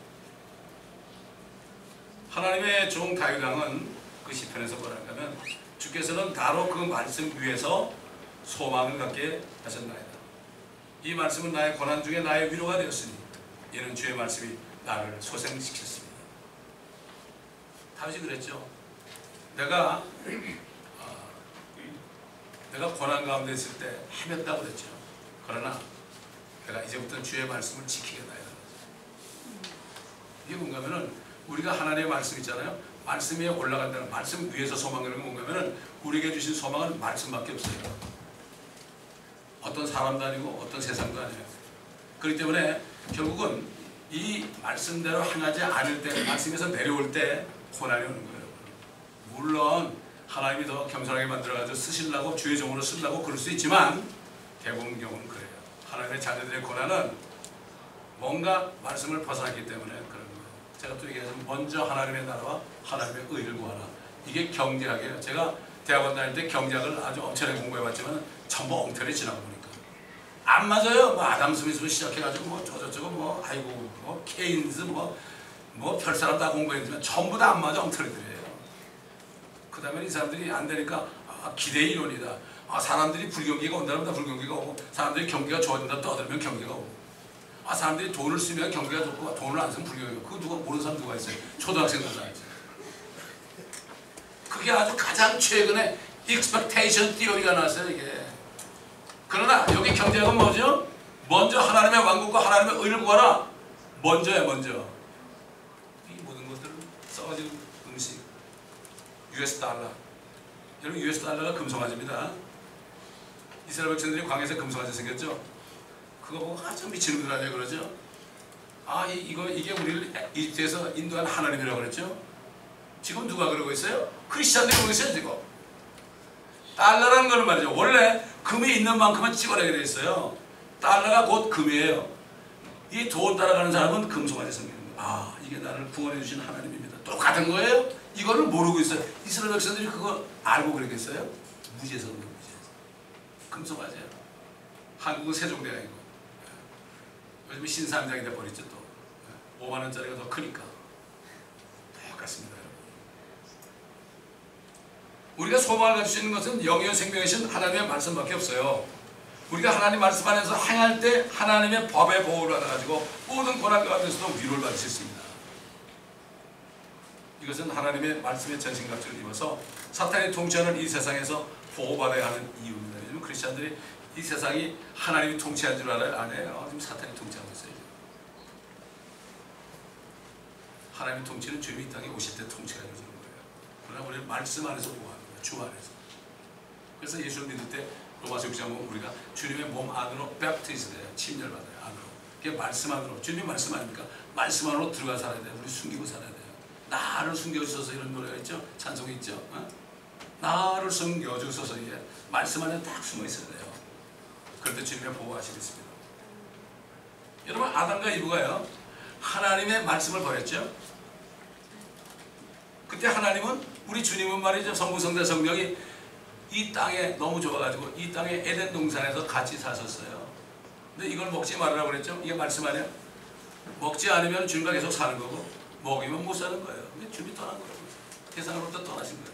하나님의 종 다윗 왕은 그 시편에서 뭐라고 하면 주께서는 나로 그 말씀 위에서 소망을 갖게 하셨나이다. 이 말씀은 나의 고난 중에 나의 위로가 되었으니 이는 주의 말씀이 나를 소생시켰습니다. 다윗이 그랬죠. 내가 어, 내가 고난 가운데 있을 때 헤맸다고 그랬죠. 그러나 내가 이제부터 주의 말씀을 지키겠다. 이게 뭔가 하면은 우리가 하나님의 말씀 있잖아요. 말씀 위에 올라간다는 말씀 위에서 소망이라는 게 뭔가 하면은 우리에게 주신 소망은 말씀밖에 없어요. 어떤 사람도 아니고 어떤 세상도 아니에요. 그렇기 때문에 결국은 이 말씀대로 행하지 않을 때 말씀에서 내려올 때 고난이 오는 거예요. 물론 하나님이 더 겸손하게 만들어가지고 쓰시려고 주의 종으로 쓰려고 그럴 수 있지만 대부분 경우는 그래요. 하나님의 자녀들의 고난은 뭔가 말씀을 벗어났기 때문에 그런 거예요. 제가 또 얘기하자면 먼저 하나님의 나라와 하나님의 의를 구하라. 이게 경제학이에요. 제가 대학원 다닐 때 경제학을 아주 엄청나게 공부해봤지만 전부 엉터리 지나고 보니까 안 맞아요. 뭐 아담 스미스로 시작해가지고 뭐 저저저거 뭐 아이고 뭐 케인즈 뭐 뭐 별 사람 다 공부했지만 전부 다 안 맞아. 엉터리들이에요. 그 다음에 이 사람들이 안 되니까 아, 기대 이론이다. 아, 사람들이 불경기가 온다면 다 불경기가 오고 사람들이 경기가 좋아진다 떠들면 경기가 오고 아, 사람들이 돈을 쓰면 경기가 좋고 돈을 안 쓰면 불경기가 오고 그거 누가 모르는 사람 누가 있어요? 초등학생들 다 있어요. 그게 아주 가장 최근에 expectation theory가 나왔어요. 이게. 그러나 여기 경제학은 뭐죠? 먼저 하나님의 왕국과 하나님의 의를 구하라. 먼저야 먼저. 이 모든 것들을 썩어진 음식 유에스 달러. 여러분 유에스 달러가 금송아지입니다. 이스라엘 백성들이 광야에서 금송아지 생겼죠. 그거 보고 아주 미친놈들 아니야 그러죠. 아 이, 이거 이게 우리를 이집트에서 인도한 하나님이라고 그랬죠. 지금 누가 그러고 있어요? 크리스찬들이 그러고 있어요 지금. 달러라는 거는 말이죠. 원래 금이 있는 만큼은 찍어내게 되어 있어요. 달러가 곧 금이에요. 이 돈 따라가는 사람은 금송아지 생기는 거예요. 아 이게 나를 구원해 주신 하나님입니다. 똑같은 거예요. 이거를 모르고 있어요. 이스라엘 백성들이 그거 알고 그러겠어요? 무지해서 그런 거예요. 금송아지야. 한국은 세종대왕이고 요즘 신사임당이 돼버렸죠. 또 오만 원짜리가 더 크니까 똑같습니다. 우리가 소망을 가질 수 있는 것은 영의 생명이신 하나님의 말씀밖에 없어요. 우리가 하나님 말씀 안에서 행할 때 하나님의 법의 보호를 받아가지고 모든 고난 가운데서도 위로를 받을 수 있습니다. 이것은 하나님의 말씀의 전신갑주를 입어서 사탄이 통치하는 이 세상에서 보호받아야 하는 이유입니다. 요즘 크리스찬들이 이 세상이 하나님이 통치한 줄 알아요? 안 해요. 지금 사탄이 통치하고 있어요. 하나님의 통치는 주님이 이 땅에 오실 때 통치가 되는 거예요. 그러나 우리는 말씀 안에서 보호합니다. 주 안에서. 그래서 예수를 믿을 때 로마서 육 장 보면 우리가 주님의 몸 안으로 베프티스 돼요. 침례받아요. 안으로. 그게 말씀 안으로. 주님이 말씀 아닙니까? 말씀 안으로 들어가 살아야 돼요. 우리 숨기고 살아야 돼요. 나를 숨겨주소서 이런 노래가 있죠? 찬송이 있죠? 어? 나를 숨겨주소서 이게 말씀 안에 딱 숨어 있어야 돼요. 그럴 때 주님의 보호하시겠습니다. 여러분 아담과 이브가요 하나님의 말씀을 버렸죠? 그때 하나님은 우리 주님은 말이죠. 성부성자 성령이 이 땅에 너무 좋아가지고 이 땅에 에덴 동산에서 같이 사셨어요. 근데 이걸 먹지 말으라고 그랬죠. 이게 말씀 아니에요? 먹지 않으면 주님과 계속 사는 거고 먹이면 못 사는 거예요. 근데 주님이 떠난 거예요. 세상으로부터 떠나신 거예요.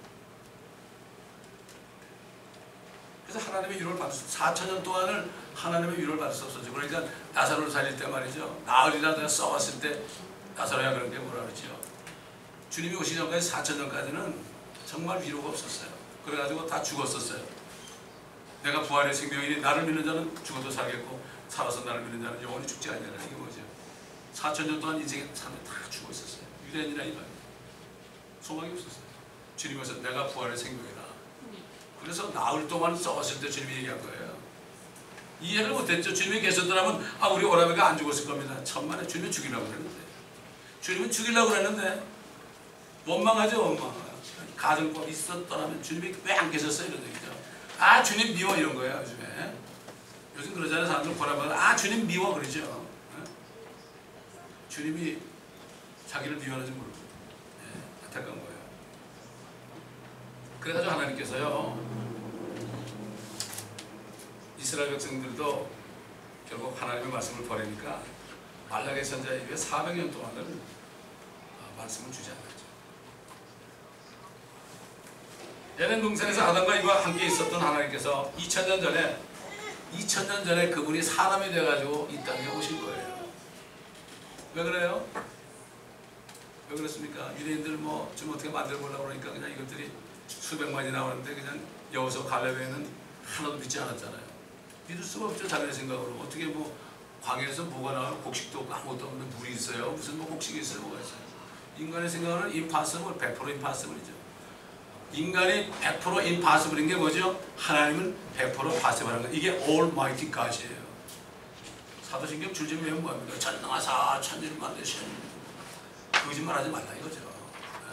그래서 하나님의 위로를 받을 수 없어요. 사천 년 동안을 하나님의 위로를 받을 수 없었죠. 그러니까 나사로를 살릴 때 말이죠. 나흘이나 내가 써왔을 때 나사로야 그런 게 뭐라 그러죠. 주님이 오시기 전까지 사천 년까지는 정말 위로가 없었어요. 그래가지고 다 죽었었어요. 내가 부활의 생명이니 나를 믿는 자는 죽어도 살겠고 살아서 나를 믿는 자는 영원히 죽지 아니하리라. 이게 뭐죠? 사천 년 동안 인생의 삶에 다 죽어 있었어요. 유대인이라 이 말이에요. 소망이 없었어요. 주님이 와서 내가 부활의 생명이다. 그래서 나흘 동안 써왔을 때 주님이 얘기한 거예요. 이해를 못했죠. 주님이 계셨더라면 아 우리 오라베가 안 죽었을 겁니다. 천만에 주님이 죽이려고 그랬는데 주님은 죽이려고 그랬는데 원망하죠. 원망. 가정법이 있었더라면 주님이 왜 안 계셨어요? 이런 얘기죠. 아 주님 미워 이런 거예요. 요즘에 요즘 그러잖아요. 사람들 보라면 아 주님 미워 그러죠. 네? 주님이 자기를 미워하는지 모르고 네, 안타까운 거예요. 그래가지고 하나님께서요 이스라엘 백성들도 결국 하나님의 말씀을 버리니까 말라기 선지자 이후에 사백 년 동안을 말씀을 주지 않았죠. 에덴 동산에서 아담과 이와 함께 있었던 하나님께서 이천 년 전에 이천 년 전에 그분이 사람이 돼가지고 이 땅에 오신 거예요. 왜 그래요? 왜 그렇습니까? 유대인들 뭐 좀 어떻게 만들어 보려고 그러니까 그냥 이것들이 수백만이 나오는데 그냥 여호수아 갈렙에는 하나도 믿지 않았잖아요. 믿을 수가 없죠. 자기의 생각으로. 어떻게 뭐 광야에서 뭐가 나와요? 곡식도 없고 아무것도 없는데 물이 있어요. 무슨 뭐 곡식이 있어요? 뭐가 있어요? 인간의 생각은 impossible, 백 퍼센트 impossible이죠. 인간이 백 퍼센트 impossible인 게 뭐죠? 하나님은 백 퍼센트 possible한 거. 이게 almighty God이에요. 사도신경 줄줄이 외우면 뭐합니까? 전능하사 천지를 만드신 거짓말하지 말라 이거죠. 네?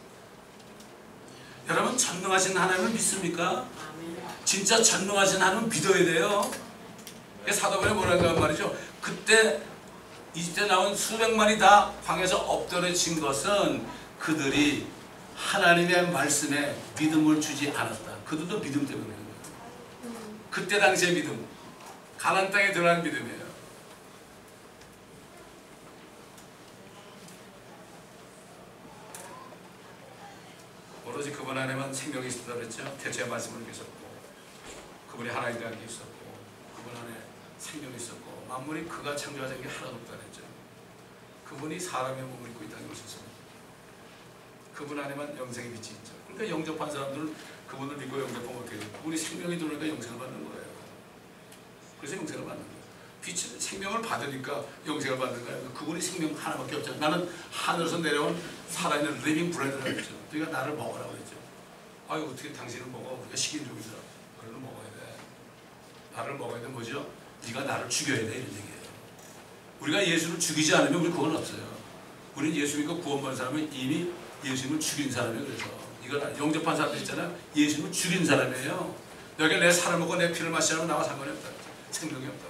여러분 전능하신 하나님을 믿습니까? 진짜 전능하신 하나님은 믿어야 돼요. 사도관에 뭐라고 말이죠? 그때 이집트에 나온 수백만이 다 광야에서 엎드려진 것은 그들이 하나님의 말씀에 믿음을 주지 않았다. 그들도 믿음 때문에 그런 거예요. 그때 당시의 믿음, 가나안 땅에 들어간 믿음이에요. 오로지 그분 안에만 생명이 있었다 그랬죠. 태초의 말씀을 계셨고 그분이 하나님과 함께 있었고 그분 안에 생명이 있었고 만물이 그가 창조하신 게 하나도 없다 그랬죠. 그분이 사람의 몸을 입고 이 땅에 오셨습니다. 그분 안에만 영생의 빛이 있죠. 그러니까 영접한 사람들은 그분을 믿고 영접하면 어떻게 해요? 그분이 생명이 들어오니까 영생을 받는 거예요. 그래서 영생을 받는 거예요. 빛이 생명을 받으니까 영생을 받는 거예요. 그분이 생명 하나밖에 없잖아요. 나는 하늘에서 내려온 살아있는 리빙 브레드라고 했죠. 네가 나를 먹으라고 했죠. 아유 어떻게 당신을 먹어? 우리가 식인종이다. 그걸 먹어야 돼. 나를 먹어야 돼 뭐죠? 네가 나를 죽여야 돼 이런 얘기예요. 우리가 예수를 죽이지 않으면 우리 구원 없어요. 우리는 예수 믿고 구원받은 사람은 이미 예수님을 죽인 사람이에요. 그래서 이걸 영접한 사람들 있잖아요. 예수님을 죽인 사람이에요. 여기 내 살을 먹고 내 피를 마시라면 나와 상관이 없다. 생명이 없다.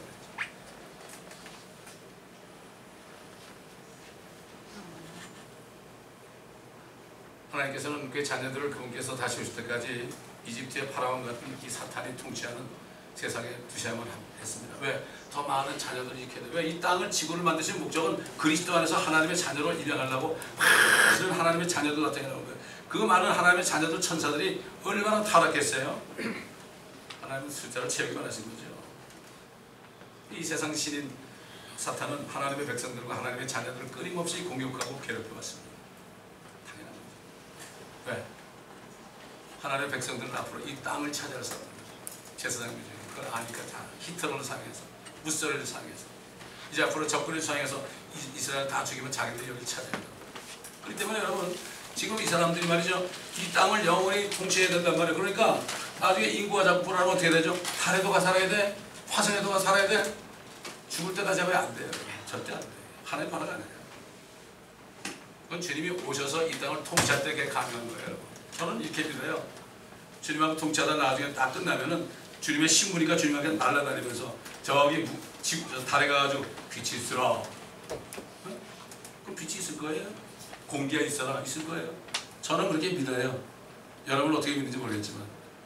하나님께서는 그의 자녀들을 그분께서 다시 오실 때까지 이집트의 파라온 같은 이 사탄이 통치하는 세상에 두셔야만 했습니다. 왜? 더 많은 자녀들을 일으켜야 돼요. 왜? 이 땅을 지구를 만드신 목적은 그리스도 안에서 하나님의 자녀로 입양하려고 많은 하나님의 자녀들 나타내 나온 거예요. 그 많은 하나님의 자녀들 천사들이 얼마나 타락했어요? 하나님은 숫자를 채우기만 하신 거죠. 이 세상 신인 사탄은 하나님의 백성들과 하나님의 자녀들을 끊임없이 공격하고 괴롭혀왔습니다. 당연한 거죠. 왜? 하나님의 백성들은 앞으로 이 땅을 차지해서 제사장 비중 그걸 아니까 다 히틀러를 상해서 무솔리니를 상해서 이제 앞으로 적군을 상해서 이스라엘 다 죽이면 자기들이 여기를 차지한다. 그렇기 때문에 여러분 지금 이 사람들이 말이죠 이 땅을 영원히 통치해야 된단 말이에요. 그러니까 나중에 인구가 자꾸 불안하면 어떻게 되죠? 달에도 가 살아야 돼? 화성에도 가 살아야 돼? 죽을 때까지 하면 안 돼요. 절대 안 돼요. 하나님 바라가 아니에요. 그건 주님이 오셔서 이 땅을 통치할 때 그게 가능한 거예요. 저는 이렇게 믿어요. 주님하고 통치하다 나중에 딱 끝나면은 주님의 신부니까 주님하고 날아다니면서 저기 지구, 달에 가가지고 빛이 있으라. 응? 그럼 빛이 있을 거예요? 공기가 있어라 있을 거예요? 저는 그렇게 믿어요. 여러분은 어떻게 믿는지 모르겠지만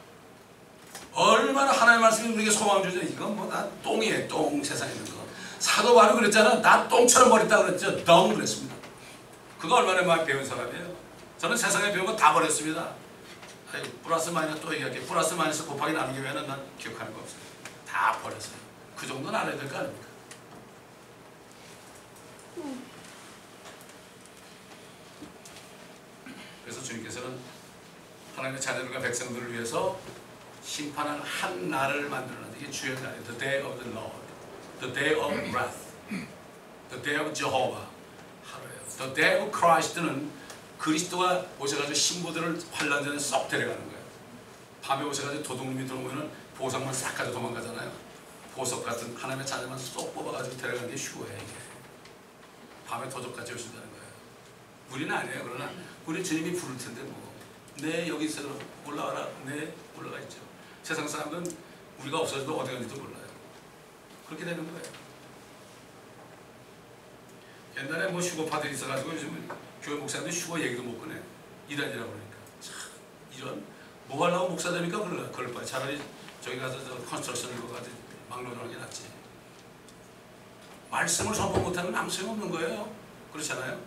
얼마나 하나님의 말씀이 우리에게 소망을 주죠. 이건 뭐 다 똥이에요. 똥. 세상에 있는 거. 사도 바울이 그랬잖아. 나 똥처럼 버렸다 그랬죠. 덩 그랬습니다. 그거 얼마나 많이 배운 사람이에요. 저는 세상에 배운 거 다 버렸습니다. 아니, 플러스 마이너스 또 얘기할게요. 플러스 마이너스 곱하기 나누기 외에는 난 기억하는 거 없어요. 다 버렸어요. 그 정도는 알아야 될 거 아닙니까? 그래서 주님께서는 하나님의 자녀들과 백성들을 위해서 심판할 한 날을 만들어놨다. 이게 주의 날이에요. The day of the Lord. The day of wrath. The day of Jehovah. 하루예요. The day of Christ는 그리스도가 오셔가지고 신부들을 환란 전에 쏙 데려가는 거예요. 밤에 오셔가지고 도둑놈이 들어오면 보석만 싹 가지고 도망가잖아요. 보석 같은 하나님의 자녀만 쏙 뽑아가지고 데려가는 게 휴거예요. 이게. 밤에 도적까지 오신다는 거예요. 우리는 아니에요. 그러나 우리 주님이 부를 텐데 뭐. 네, 여기 있어. 올라와라. 네, 올라가 있죠. 세상 사람들은 우리가 없어져도 어디 갔는지도 몰라요. 그렇게 되는 거예요. 옛날에 뭐 휴거파들이 있어가지고 요즘 교회 목사님들 휴거 얘기도 못 꺼내. 이단이라고 그러니까. 참, 이런 뭐 하려고 목사 됩니까? 그럴, 그럴 바에 차라리 저기 가서 저 컨스트럭션 이거 가지고 막노동하는 게 낫지. 말씀을 선포 못하면 아무 소용없는 거예요. 그렇잖아요.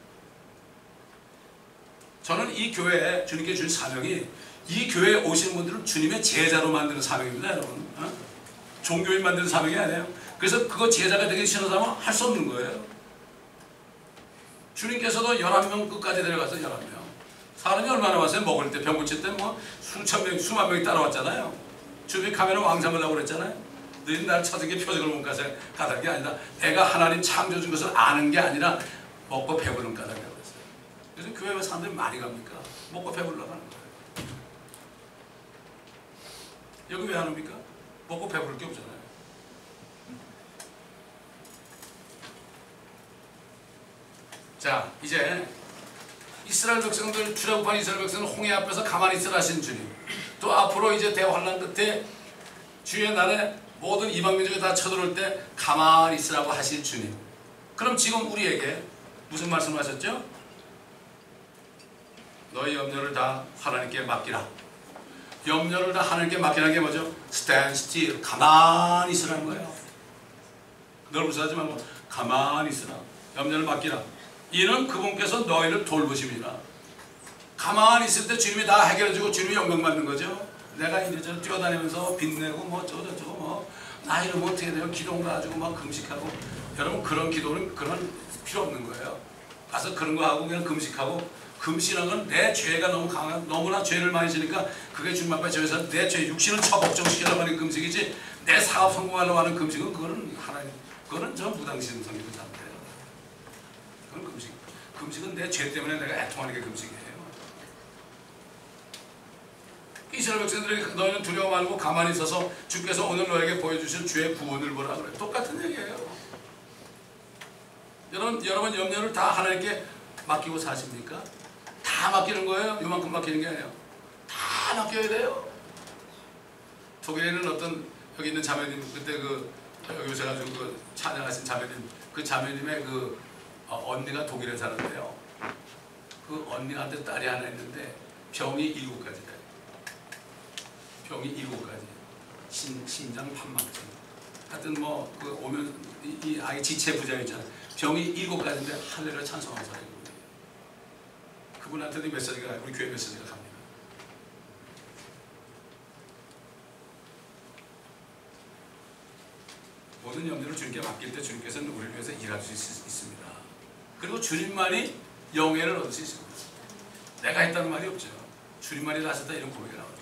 저는 이 교회에 주님께 준 사명이 이 교회에 오시는 분들을 주님의 제자로 만드는 사명입니다. 여러분. 어? 종교인 만드는 사명이 아니에요. 그래서 그거 제자가 되기 싫어하면 할 수 없는 거예요. 주님께서도 열한 명 끝까지 데려가서 열한 명. 사람이 얼마나 왔어요? 먹을 때, 병 고칠 때 뭐 수천 명, 수만 명이 따라왔잖아요. 주님이 가면은 왕sam을 하고 그랬잖아요. 너희는 나를 찾은 게 표적을 못 가서 까닭이 아니다. 내가 하나님 창조준 것을 아는 게 아니라 먹고 배부른 까닭이라고 했어요. 요즘 교회 왜 사람들이 많이 갑니까? 먹고 배부르려고 하는 거예요. 여기 왜 안 옵니까? 먹고 배부를 게 없잖아요. 자, 이제 이스라엘 백성들, 출애굽한 이스라엘 백성은 홍해 앞에서 가만히 있으라 하신 주님, 또 앞으로 이제 대환란 끝에 주의 날에 모든 이방 민족이 다 쳐들어올 때 가만히 있으라고 하신 주님. 그럼 지금 우리에게 무슨 말씀을 하셨죠? 너희 염려를 다 하나님께 맡기라. 염려를 다 하나님께 맡기라는 게 뭐죠? Stand still. 가만히 있으라는 거예요. 넓으시하지 말고 가만히 있으라. 염려를 맡기라. 이는 그분께서 너희를 돌보십니다. 가만히 있을 때 주님이 다 해결해주고 주님이 영광 받는 거죠. 내가 이리저리 뛰어다니면서 빛내고 뭐 저저저거 뭐 나 이러면 어떻게 돼요? 기도 가지고 막 금식하고. 여러분 그런 기도는 그런 필요 없는 거예요. 가서 그런 거 하고 그냥 금식하고. 금식이라는 건 내 죄가 너무 강한, 너무나 죄를 많이 지니까 그게 주님 앞에 저에서 내 죄 육신을 처복종시키려고 하는 금식이지, 내 사업 성공하려고 하는 금식은 그거는 하나님, 그거는 저 무당신성이고 잘못해요. 그건 금식. 금식은 내 죄 때문에 내가 애통하는 게 금식이에요. 이스라엘 백성들이 너희는 두려워 말고 가만히 있어서 주께서 오늘 너에게 보여주신 주의 구원을 보라 그래. 똑같은 얘기예요. 여러분, 여러분 염려를 다 하나님께 맡기고 사십니까? 다 맡기는 거예요? 요만큼 맡기는 게 아니에요. 다 맡겨야 돼요. 독일에는 어떤 여기 있는 자매님, 그때 그 여기 오셔가지고 그 찬양하신 자매님, 그 자매님의 그 어, 언니가 독일에 사는데요. 그 언니한테 딸이 하나 있는데 병이 일곱 가지 돼요. 병이 일곱 가지. 신, 심장 판막증. 하여튼 뭐 그 오면 이, 이 아이 지체 부자였잖아요. 병이 일곱 가지인데 할렐루야 찬송하는 사람이에요. 그분한테도 메시지가, 우리 교회 메시지가 갑니다. 모든 염려를 주님께 맡길 때 주님께서는 우리를 위해서 일할 수 있, 있습니다. 그리고 주님만이 영예를 얻을 수 있습니다. 내가 했다는 말이 없죠. 주님만이 다 하셨다 이런 고백이 나오죠.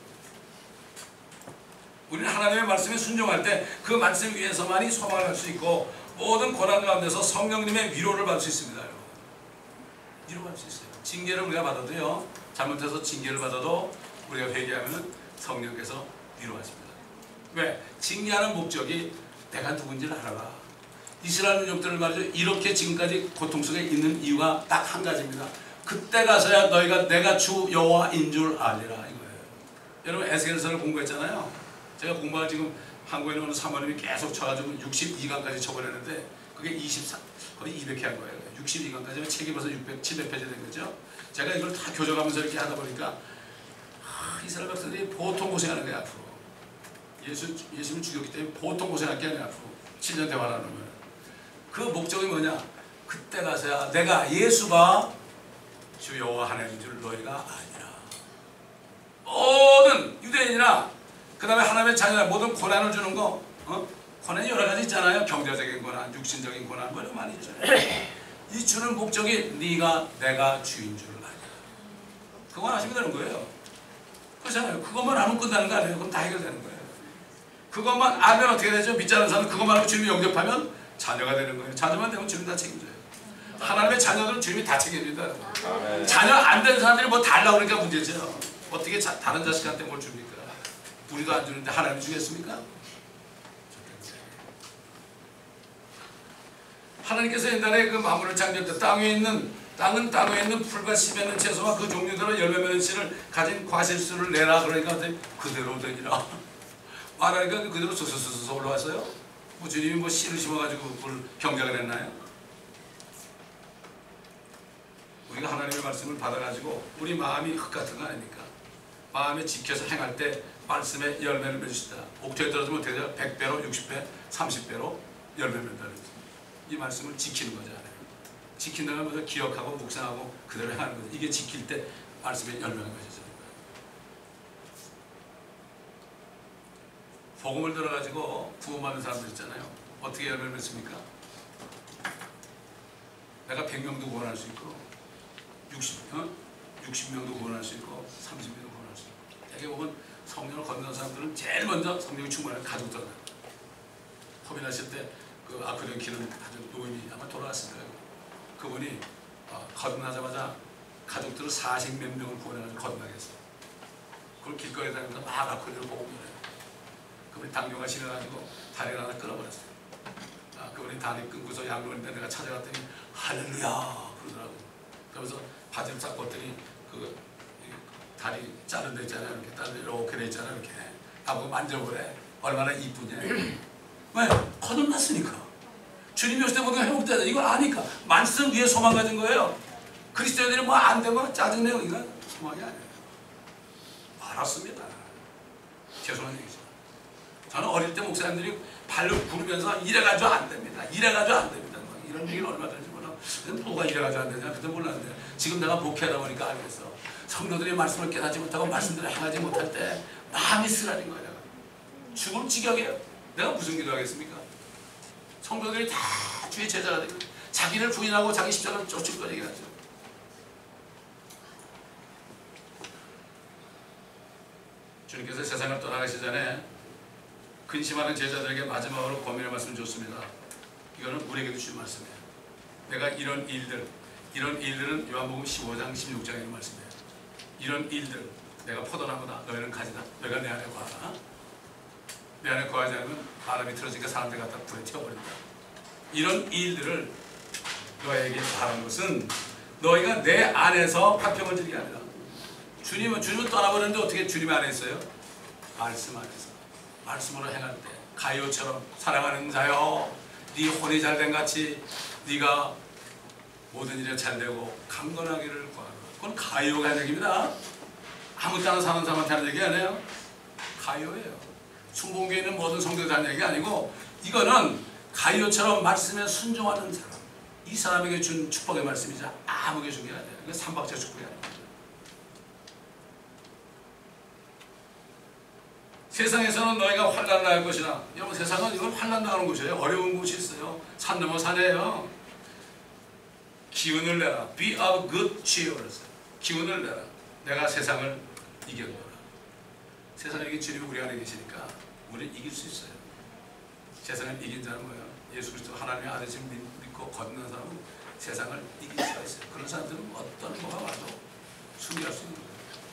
우리는 하나님의 말씀에 순종할 때 그 말씀 위에서만이 소망을 할 수 있고 모든 고난 가운데서 성령님의 위로를 받을 수 있습니다. 여러분. 위로받을 수 있어요. 징계를 우리가 받아도요, 잘못해서 징계를 받아도 우리가 회개하면 성령께서 위로하십니다. 왜? 징계하는 목적이 내가 누군지를 알아라. 이스라엘 민족들을 말이죠, 이렇게 지금까지 고통 속에 있는 이유가 딱 한 가지입니다. 그때 가서야 너희가 내가 주 여호와인 줄 알리라 이거예요. 여러분 에스겔서를 공부했잖아요. 제가 공부가 지금 한국에 오는 사모님이 계속 쳐가지고 육십이 강까지 쳐버렸는데 그게 이십사, 거의 이백 회 한 거예요. 육십이 강까지 책이 벌써 육백, 칠백 페이지 된 거죠. 제가 이걸 다 교정하면서 이렇게 하다 보니까 아, 이스라엘 백성들이 보통 고생하는 거야 앞으로. 예수, 예수를 죽였기 때문에 보통 고생할 게 아니야 앞으로. 칠 년 대화를 하는 거예요. 그 목적이 뭐냐? 그때 가서야 내가 예수가 주 여호와 하나님인 줄 너희가 아니라. 모든 유대인이나 그 다음에 하나님의 자녀나 모든 고난을 주는 거, 어? 고난이 여러 가지 있잖아요. 경제적인 고난, 육신적인 고난, 뭐 이런 많이 있잖아요. 이 주는 목적이 네가 내가 주인 줄 아냐. 그건 아시면 되는 거예요. 그렇잖아요. 그것만 하면 끝나는 거 아니에요. 그럼 다 해결되는 거예요. 그것만 알면 어떻게 되죠? 믿지 않는 사람은 그것만 하고 주님이 영접하면 자녀가 되는 거예요. 자녀만 되면 주님 다 책임져요. 하나님의 자녀들은 주님이 다 책임집니다. 아멘. 자녀 안 된 사람들이 뭐 달라고 그러니까 문제죠. 어떻게 자, 다른 자식한테 뭘 줍니까? 우리도 안 주는데 하나님 주겠습니까? 하나님께서 옛날에 그 만물을 창조할 때 땅에 있는 땅은 땅에 있는 풀과 씨 맺는 채소와 그 종류대로 열매 맺는 씨를 가진 과실수를 내라 그러니까 그대로 되니라 말하니까 그대로 쏘쏘쏘쏘 올라왔어요. 뭐 주님이 뭐 씨를 심어가지고 그걸 경작을 했나요? 우리가 하나님의 말씀을 받아가지고 우리 마음이 흙 같은 거 아닙니까? 마음에 지켜서 행할 때 말씀에 열매를 맺으시다. 옥토에 떨어지면 어떻게 돼요? 백 배로, 육십 배, 삼십 배로 열매를 맺는다는 거죠. 이 말씀을 지키는 거잖아요. 지킨다는 것을 기억하고 묵상하고 그대로 행하는 거죠. 이게 지킬 때 말씀에 열매가 맺어지는 거예요. 복음을 들어가지고 구원받는 사람들 있잖아요. 어떻게 열매를 맺습니까? 내가 백 명도 구원할 수 있고 육십, 어? 육십 명도 구원할 수 있고 삼십 명도 구원할 수 있고 대개 보면 성령을 건너는 사람들은 제일 먼저 성령이 충만한 가족들 호민하실 때 그 아크리온 기는 가족 노인이 아마 돌아왔을 거예요. 그분이 어, 거듭나자마자 가족들을 사십 몇 명을 구원해가지고 거듭나게 했어요. 그걸 길거리에 다니면서 막 아크리온을 보고 그래요. 그분이 당뇨가 심해가지고 다리를 하나 끊어버렸어요. 아, 그분이 다리 끊고서 양로인데 내가 찾아갔더니 할렐루야 그러더라고요. 그러면서 바지를 싹 벗더니 그 다리 자른 데 있잖아요. 이렇게 다리 이렇게 돼 있잖아요. 이렇게 나보고 만져보래. 얼마나 이쁘냐. 왜? 거듭났으니까. 주님이 오실 때 모든 걸 회복돼야 돼. 이걸 아니까. 말씀 위에 소망 가진 거예요. 그리스도인들이 뭐 안 되고 짜증내고 이건 소망이 아니에요. 알았습니다. 죄송한 얘기죠. 저는 어릴 때 목사님들이 발로 구르면서 이래가지고 안 됩니다. 이래가지고 안 됩니다. 이런 얘기를 얼마든지 몰라. 뭐가 이래가지고 안 되냐? 그때 몰랐는데 지금 내가 목회하다 보니까 알겠어. 성도들이 말씀을 깨닫지 못하고 말씀들을 행하지 못할 때 마음이 쓰라린 거예요. 죽을 지경이에요. 내가 무슨 기도하겠습니까? 성도들이 다 주의 제자가 되고 자기를 부인하고 자기 십자가를 쫓을 거 얘기하죠. 주님께서 세상을 떠나가시 전에 근심하는 제자들에게 마지막으로 권면의 말씀을 줬습니다. 이거는 우리에게도 주신 말씀이에요. 내가 이런 일들, 이런 일들은 요한복음 십오 장 십육 장에 있는 말씀이에요. 이런 일들, 내가 포도나무다, 너희는 가지다, 너희가 내 안에 거하라. 내 안에 거하지 않으면 바람이 틀어지니까 사람들 갖다 불에 튀어버린다. 이런 일들을 너에게 바란 것은 너희가 내 안에서 화평을 즐기게 합니다. 주님은, 주님은 떠나버렸는데 어떻게 주님 안에 있어요? 말씀 안에서. 말씀으로 행할 때 가요처럼 사랑하는 자여 네 혼이 잘된 같이 네가 모든 일에 잘되고 강건하기를 구하라. 그건 가요가 하는 얘기입니다. 아무 때나 사는 사람한테 하는 얘기 아니에요. 가요예요. 순복음교에 있는 모든 성도들 하는 얘기 아니고 이거는 가요처럼 말씀에 순종하는 사람, 이 사람에게 준 축복의 말씀이자 아무게 준 게 아니에요. 이건 삼박자 축복이 아닙니다. 세상에서는 너희가 환난 나갈 것이나, 여러분 세상은 이건 환난 나가는 곳이에요. 어려운 곳이 있어요. 산 넘어 산이에요. 기운을 내라. Be of good cheer. 기운을 내라. 내가 세상을 이겨노라. 세상을 이긴 주님이 우리 안에 계시니까 우리는 이길 수 있어요. 세상을 이긴 자는 뭐예요? 예수 그리스도 하나님의 아들을 믿고 걷는 사람은 세상을 이길 수가 있어요. 그런 사람들은 어떤 뭐가 와도 승리할 수 있는 거예요.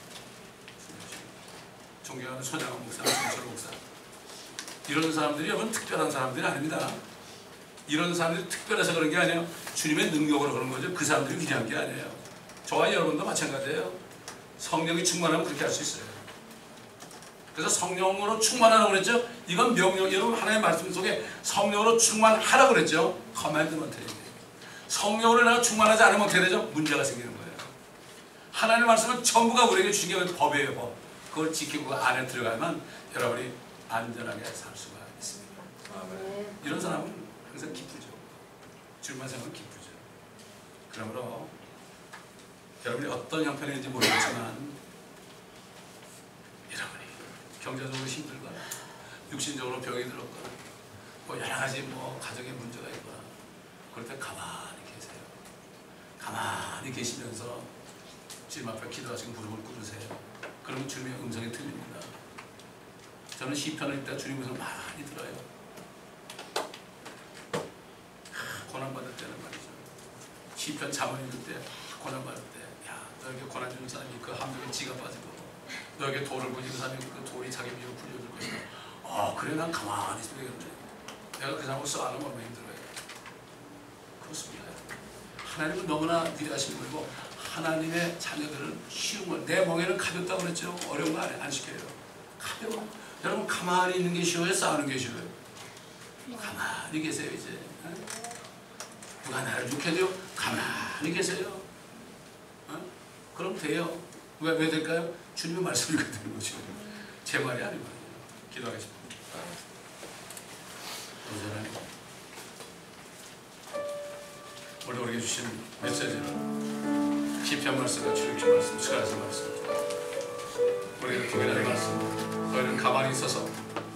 존경하는 손양원 목사, 김철 목사, 이런 사람들이 여러분 특별한 사람들이 아닙니다. 이런 사람들이 특별해서 그런 게 아니에요. 주님의 능력으로 그런 거죠. 그 사람들이 위대한 게 아니에요. 저와 여러분도 마찬가지예요. 성령이 충만하면 그렇게 할 수 있어요. 그래서 성령으로 충만하라고 그랬죠. 이건 명령, 여러분 하나님의 말씀 속에 성령으로 충만하라고 그랬죠. 커맨드먼트예요. 성령으로 내가 충만하지 않으면 어떻게 되죠? 문제가 생기는 거예요. 하나님의 말씀은 전부가 우리에게 주신 게 법이에요. 법. 그걸 지키고 그 안에 들어가면 여러분이 안전하게 살 수가 있습니다. 아멘. 이런 사람은 항상 기쁘죠. 주님만 생각하면 기쁘죠. 그러므로 여러분이 어떤 형편인지 모르겠지만 여러분이 경제적으로 힘들거나 육신적으로 병이 들었거나 뭐 여러 가지 뭐 가정에 문제가 있거나 그럴 때 가만히 계세요. 가만히 계시면서 주님 앞에 기도하시고 무릎을 꿇으세요. 그러면 주님의 음성이 들립니다. 저는 시편을 읽다 주님 음성을 많이 들어요. 하, 고난받을 때는 말이죠. 시편 잠언 읽을 때 고난받을 때, 야, 너에게 고난 주는 사람이 그 함정에 지가 빠지고 너에게 돌을 굴리는 사람이 그 돌이 자기 위로 굴려줄 것이다. 어, 그래 난 가만히 있어야 되겠네. 내가 그 사람을 써안으면 얼마나 힘들어요. 그렇습니다. 하나님은 너무나 위대하신 분이고 하나님의 자녀들은 쉬운 걸, 내 멍에는 가볍다고 그랬죠. 어려운 거 안 시켜요. 가벼워. 여러분 가만히 있는 게 쉬워요? 싸우는 게 쉬워요? 가만히 계세요. 이제 누가 나를 욕해도요 가만히 계세요. 어? 그럼 돼요. 왜, 왜 될까요? 주님의 말씀이니까 되는 거죠. 제 말이 아니고 기도하겠습니다. 하나님, 오늘 우리에게 주신 메시지는 시편 말씀과 출애굽기 말씀, 스가랴서 말씀, 우리에게 동일한 말씀. 너희는 가만히 있어서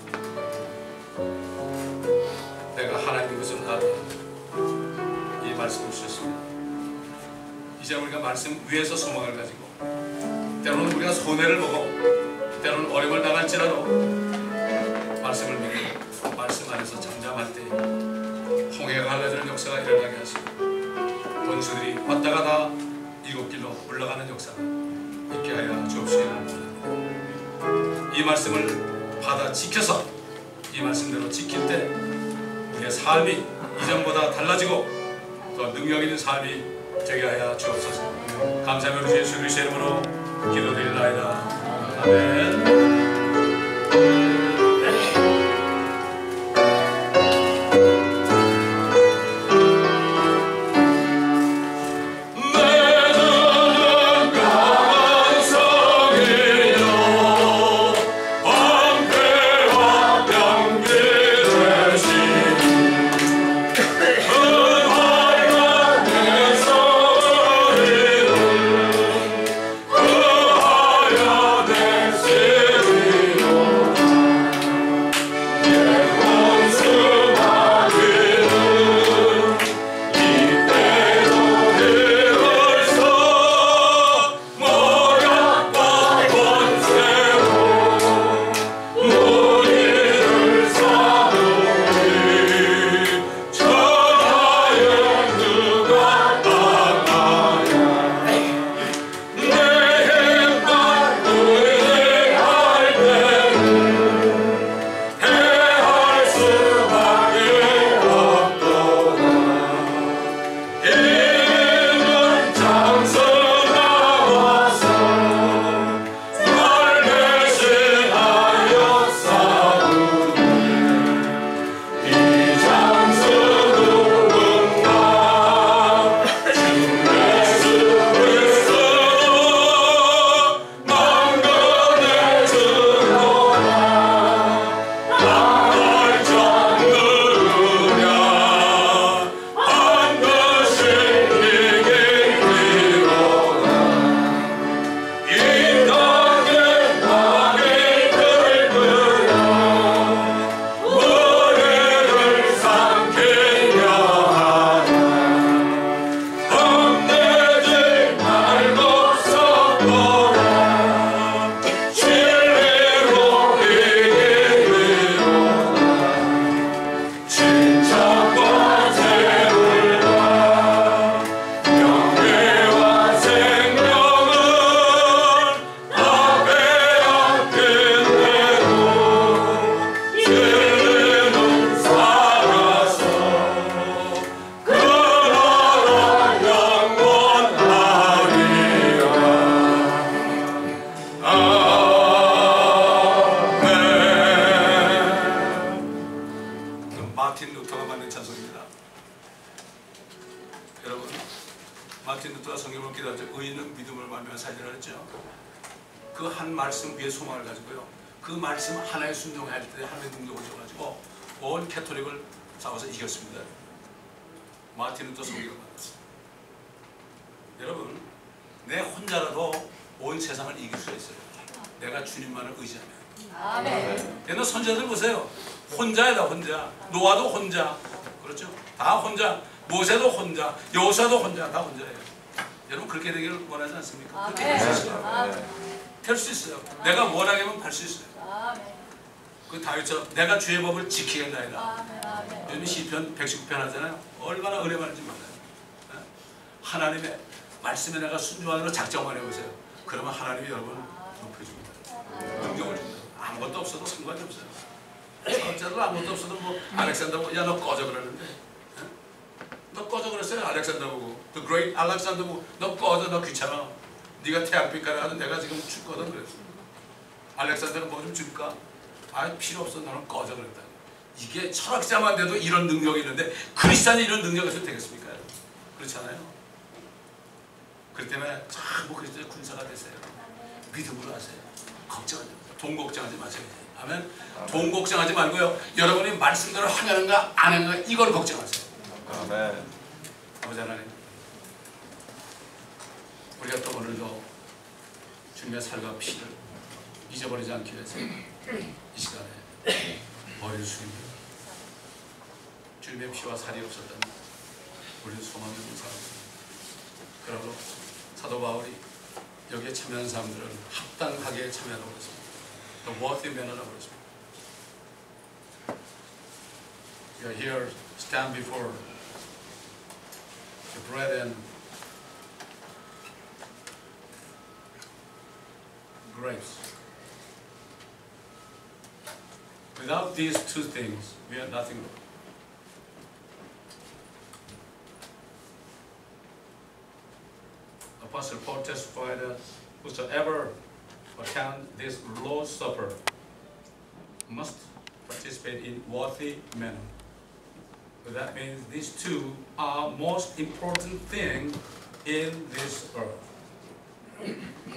내가 하나님인 것을 알아. 이 말씀을 주셨습니다. 이제 우리가 말씀 위에서 소망을 가지고 때로는 우리가 손해를 보고 때로는 어려움을 당할지라도 말씀을 믿고 말씀 안에서 잠잠할 때 홍해가 갈라지는 역사가 일어나게 하시고 원수들이 왔다가 다 일곱 길로 올라가는 역사가 있게 하여 주옵시기를 원합니다. 이 말씀을 받아 지켜서 이 말씀대로 지킬 때 우리의 삶이 이전보다 달라지고 더 능력 있는 삶이 되게 하여 주옵소서. 감사하며 우리 예수 그리스도의 이름으로 기도드리나이다. 아멘. 마틴 루터가 만든 찬송입니다. 여러분, 마틴 루터가 성경을 기도할 의인은 믿음을 말미암아 살리라 했죠. 그 한 말씀 위에 소망을 가지고요. 그 말씀 하나에 순종할 때 하나님의 능력을 줘가지고 온 캐톨릭을 싸워서 이겼습니다. 마틴 루터 성경을 만났어요. 여러분, 내 혼자라도 온 세상을 이길 수 있어요. 내가 주님만을 의지하면. 아멘. 옛날 선지자들 보세요. 혼자이다 혼자. 노아도 혼자. 그렇죠? 다 혼자. 모세도 혼자. 여호수아도 혼자. 다 혼자예요. 여러분 그렇게 되기를 원하지 않습니까? 그렇게 될 수 있어요. 될 수 있어요. 내가 원하게만 할 수 있어요. 그 다윗처럼 내가 주의 법을 지키겠나이다. 요즘 시편 백십구 편 하잖아요. 얼마나 은혜 많은지 몰라요. 하나님의 말씀에 내가 순종하도록 작정만 해보세요. 그러면 하나님이 여러분을 높여줍니다. 능력을 줍니다. 아무것도 없어도 상관이 없어요. 철자들 아무것도 없어도 뭐 알렉산더 보고 야 너 꺼져 그러는데 너 꺼져 그랬어요. 알렉산더 보고 The Great 알렉산더 보고 너 꺼져 너 귀찮아. 네가 태양빛깔을 하든 내가 지금 죽거든 그랬어. 알렉산더가 뭐 좀 줄까? 아 필요 없어. 너는 꺼져 그랬다. 이게 철학자만 돼도 이런 능력이 있는데 크리스찬이 이런 능력이 있어도 되겠습니까? 그렇잖아요. 그렇기 때문에 전부 그리스도의 군사가 되세요. 믿음으로 하세요. 걱정하지 마세요. 돈 걱정하지 마세요. 아멘. 돈 걱정하지 말고요. 여러분이 말씀대로 하는가 안 하는가 이걸 걱정하세요. 아멘. 아버지 하나님, 우리가 또 오늘도 주님의 살과 피를 잊어버리지 않기 위해서 이 시간에 머리를 숙입니다. 주님의 피와 살이 없었다면 우리는 소망이 없는 사람입니다. 그러므로 사도 바울이 여기에 참여한 사람들은 합당하게 참여하라고 했습니다. The worthy man이라고 했습니다. We are here, stand before the bread and grapes. Without these two things, we are nothing. Apostle Paul testified that whosoever attend this Lord's Supper must participate in worthy manner. So that means these two are most important thing in this earth.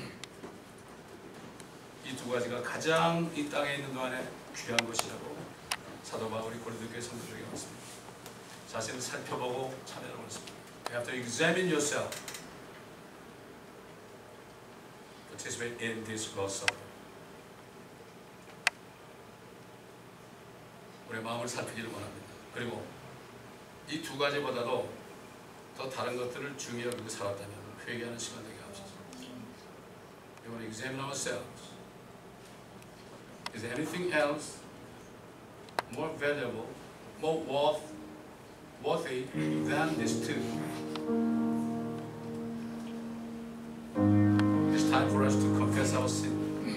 이 두 가지가 가장 이 땅에 있는 동안에 귀한 것이라고 사도 바울이 고린도교회 성도들에게 말했습니다. 자신을 살펴보고 참여하라고 했습니다. You have to examine yourself. Participate in this Lord's Supper. 우리의 마음을 살피기를 원합니다. 그리고 이 두 가지보다도 더 다른 것들을 중요히 여기고 살았다면 회개하는 시간 되게 하옵소서. We want to examine ourselves. Is there anything else more valuable, more worth, worthy than these two? It's time for us to confess our sin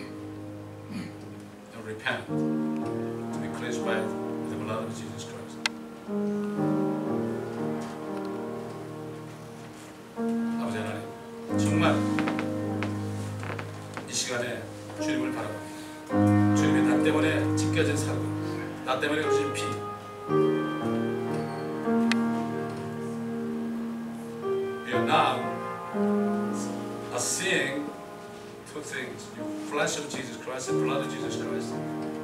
and repent, to be cleansed by the blood of Jesus Christ. 아버지 하나님, 정말 이 시간에 주님을 바라봅니다. 주님의 나 때문에 찢겨진 삶, 나 때문에 흘린 피, we are now are seeing two things: the flesh of Jesus Christ and blood of Jesus Christ.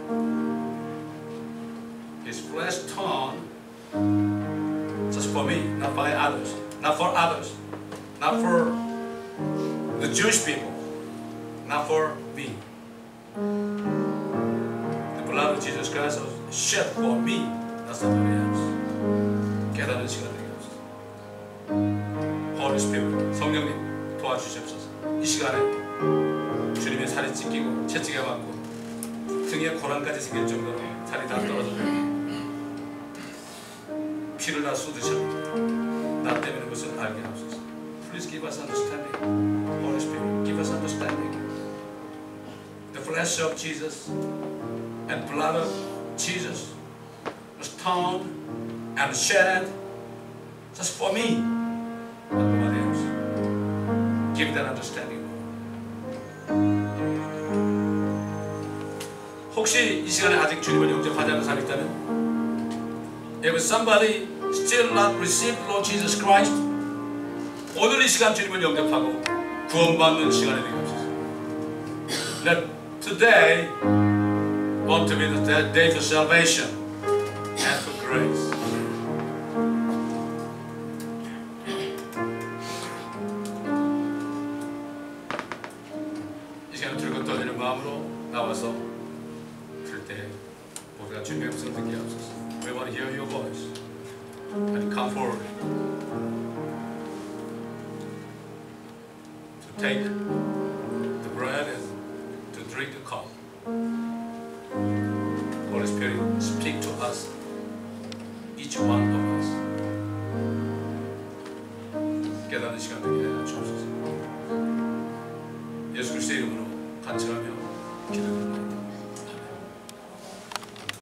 His flesh torn just for me, not by others, not for others, not for the Jewish people, not for me. The blood of Jesus Christ was shed for me, not somebody else. 깨닫는 시간 되게 하옵소서. Holy Spirit, 성령님 도와주시옵소서. 이 시간에 주님의 살이 찢기고 채찍에 맞고 등에 고랑까지 생길 정도로 살이 다 떨어져요. 피를 다 쏟으셔. 나 때문에 것을 알게 하옵소서. Please give us understanding. Holy Spirit, give us understanding. The flesh of Jesus and blood of Jesus was torn and shed just for me, not nobody else. Give that understanding. 혹시 이 시간에 아직 주님을 영접하지 않은 사람이 있다면 If somebody still not received Lord Jesus Christ, 오늘 이 시간 주님을 영접하고 구원받는 시간이 되게 하소서. Let today want to be the day for salvation and for grace. 이 시간 들고 떨리는 마음으로 나와서 들 때 우리가 주님의 음성을 듣게 하소서. We want to hear your voice and come forward to take the bread and to drink the cup. Holy Spirit, speak to us, each one of us. 깨닫는 시간 되게 해 주옵소서. 예수 그리스도의 이름으로 간절하며 기도드립니다.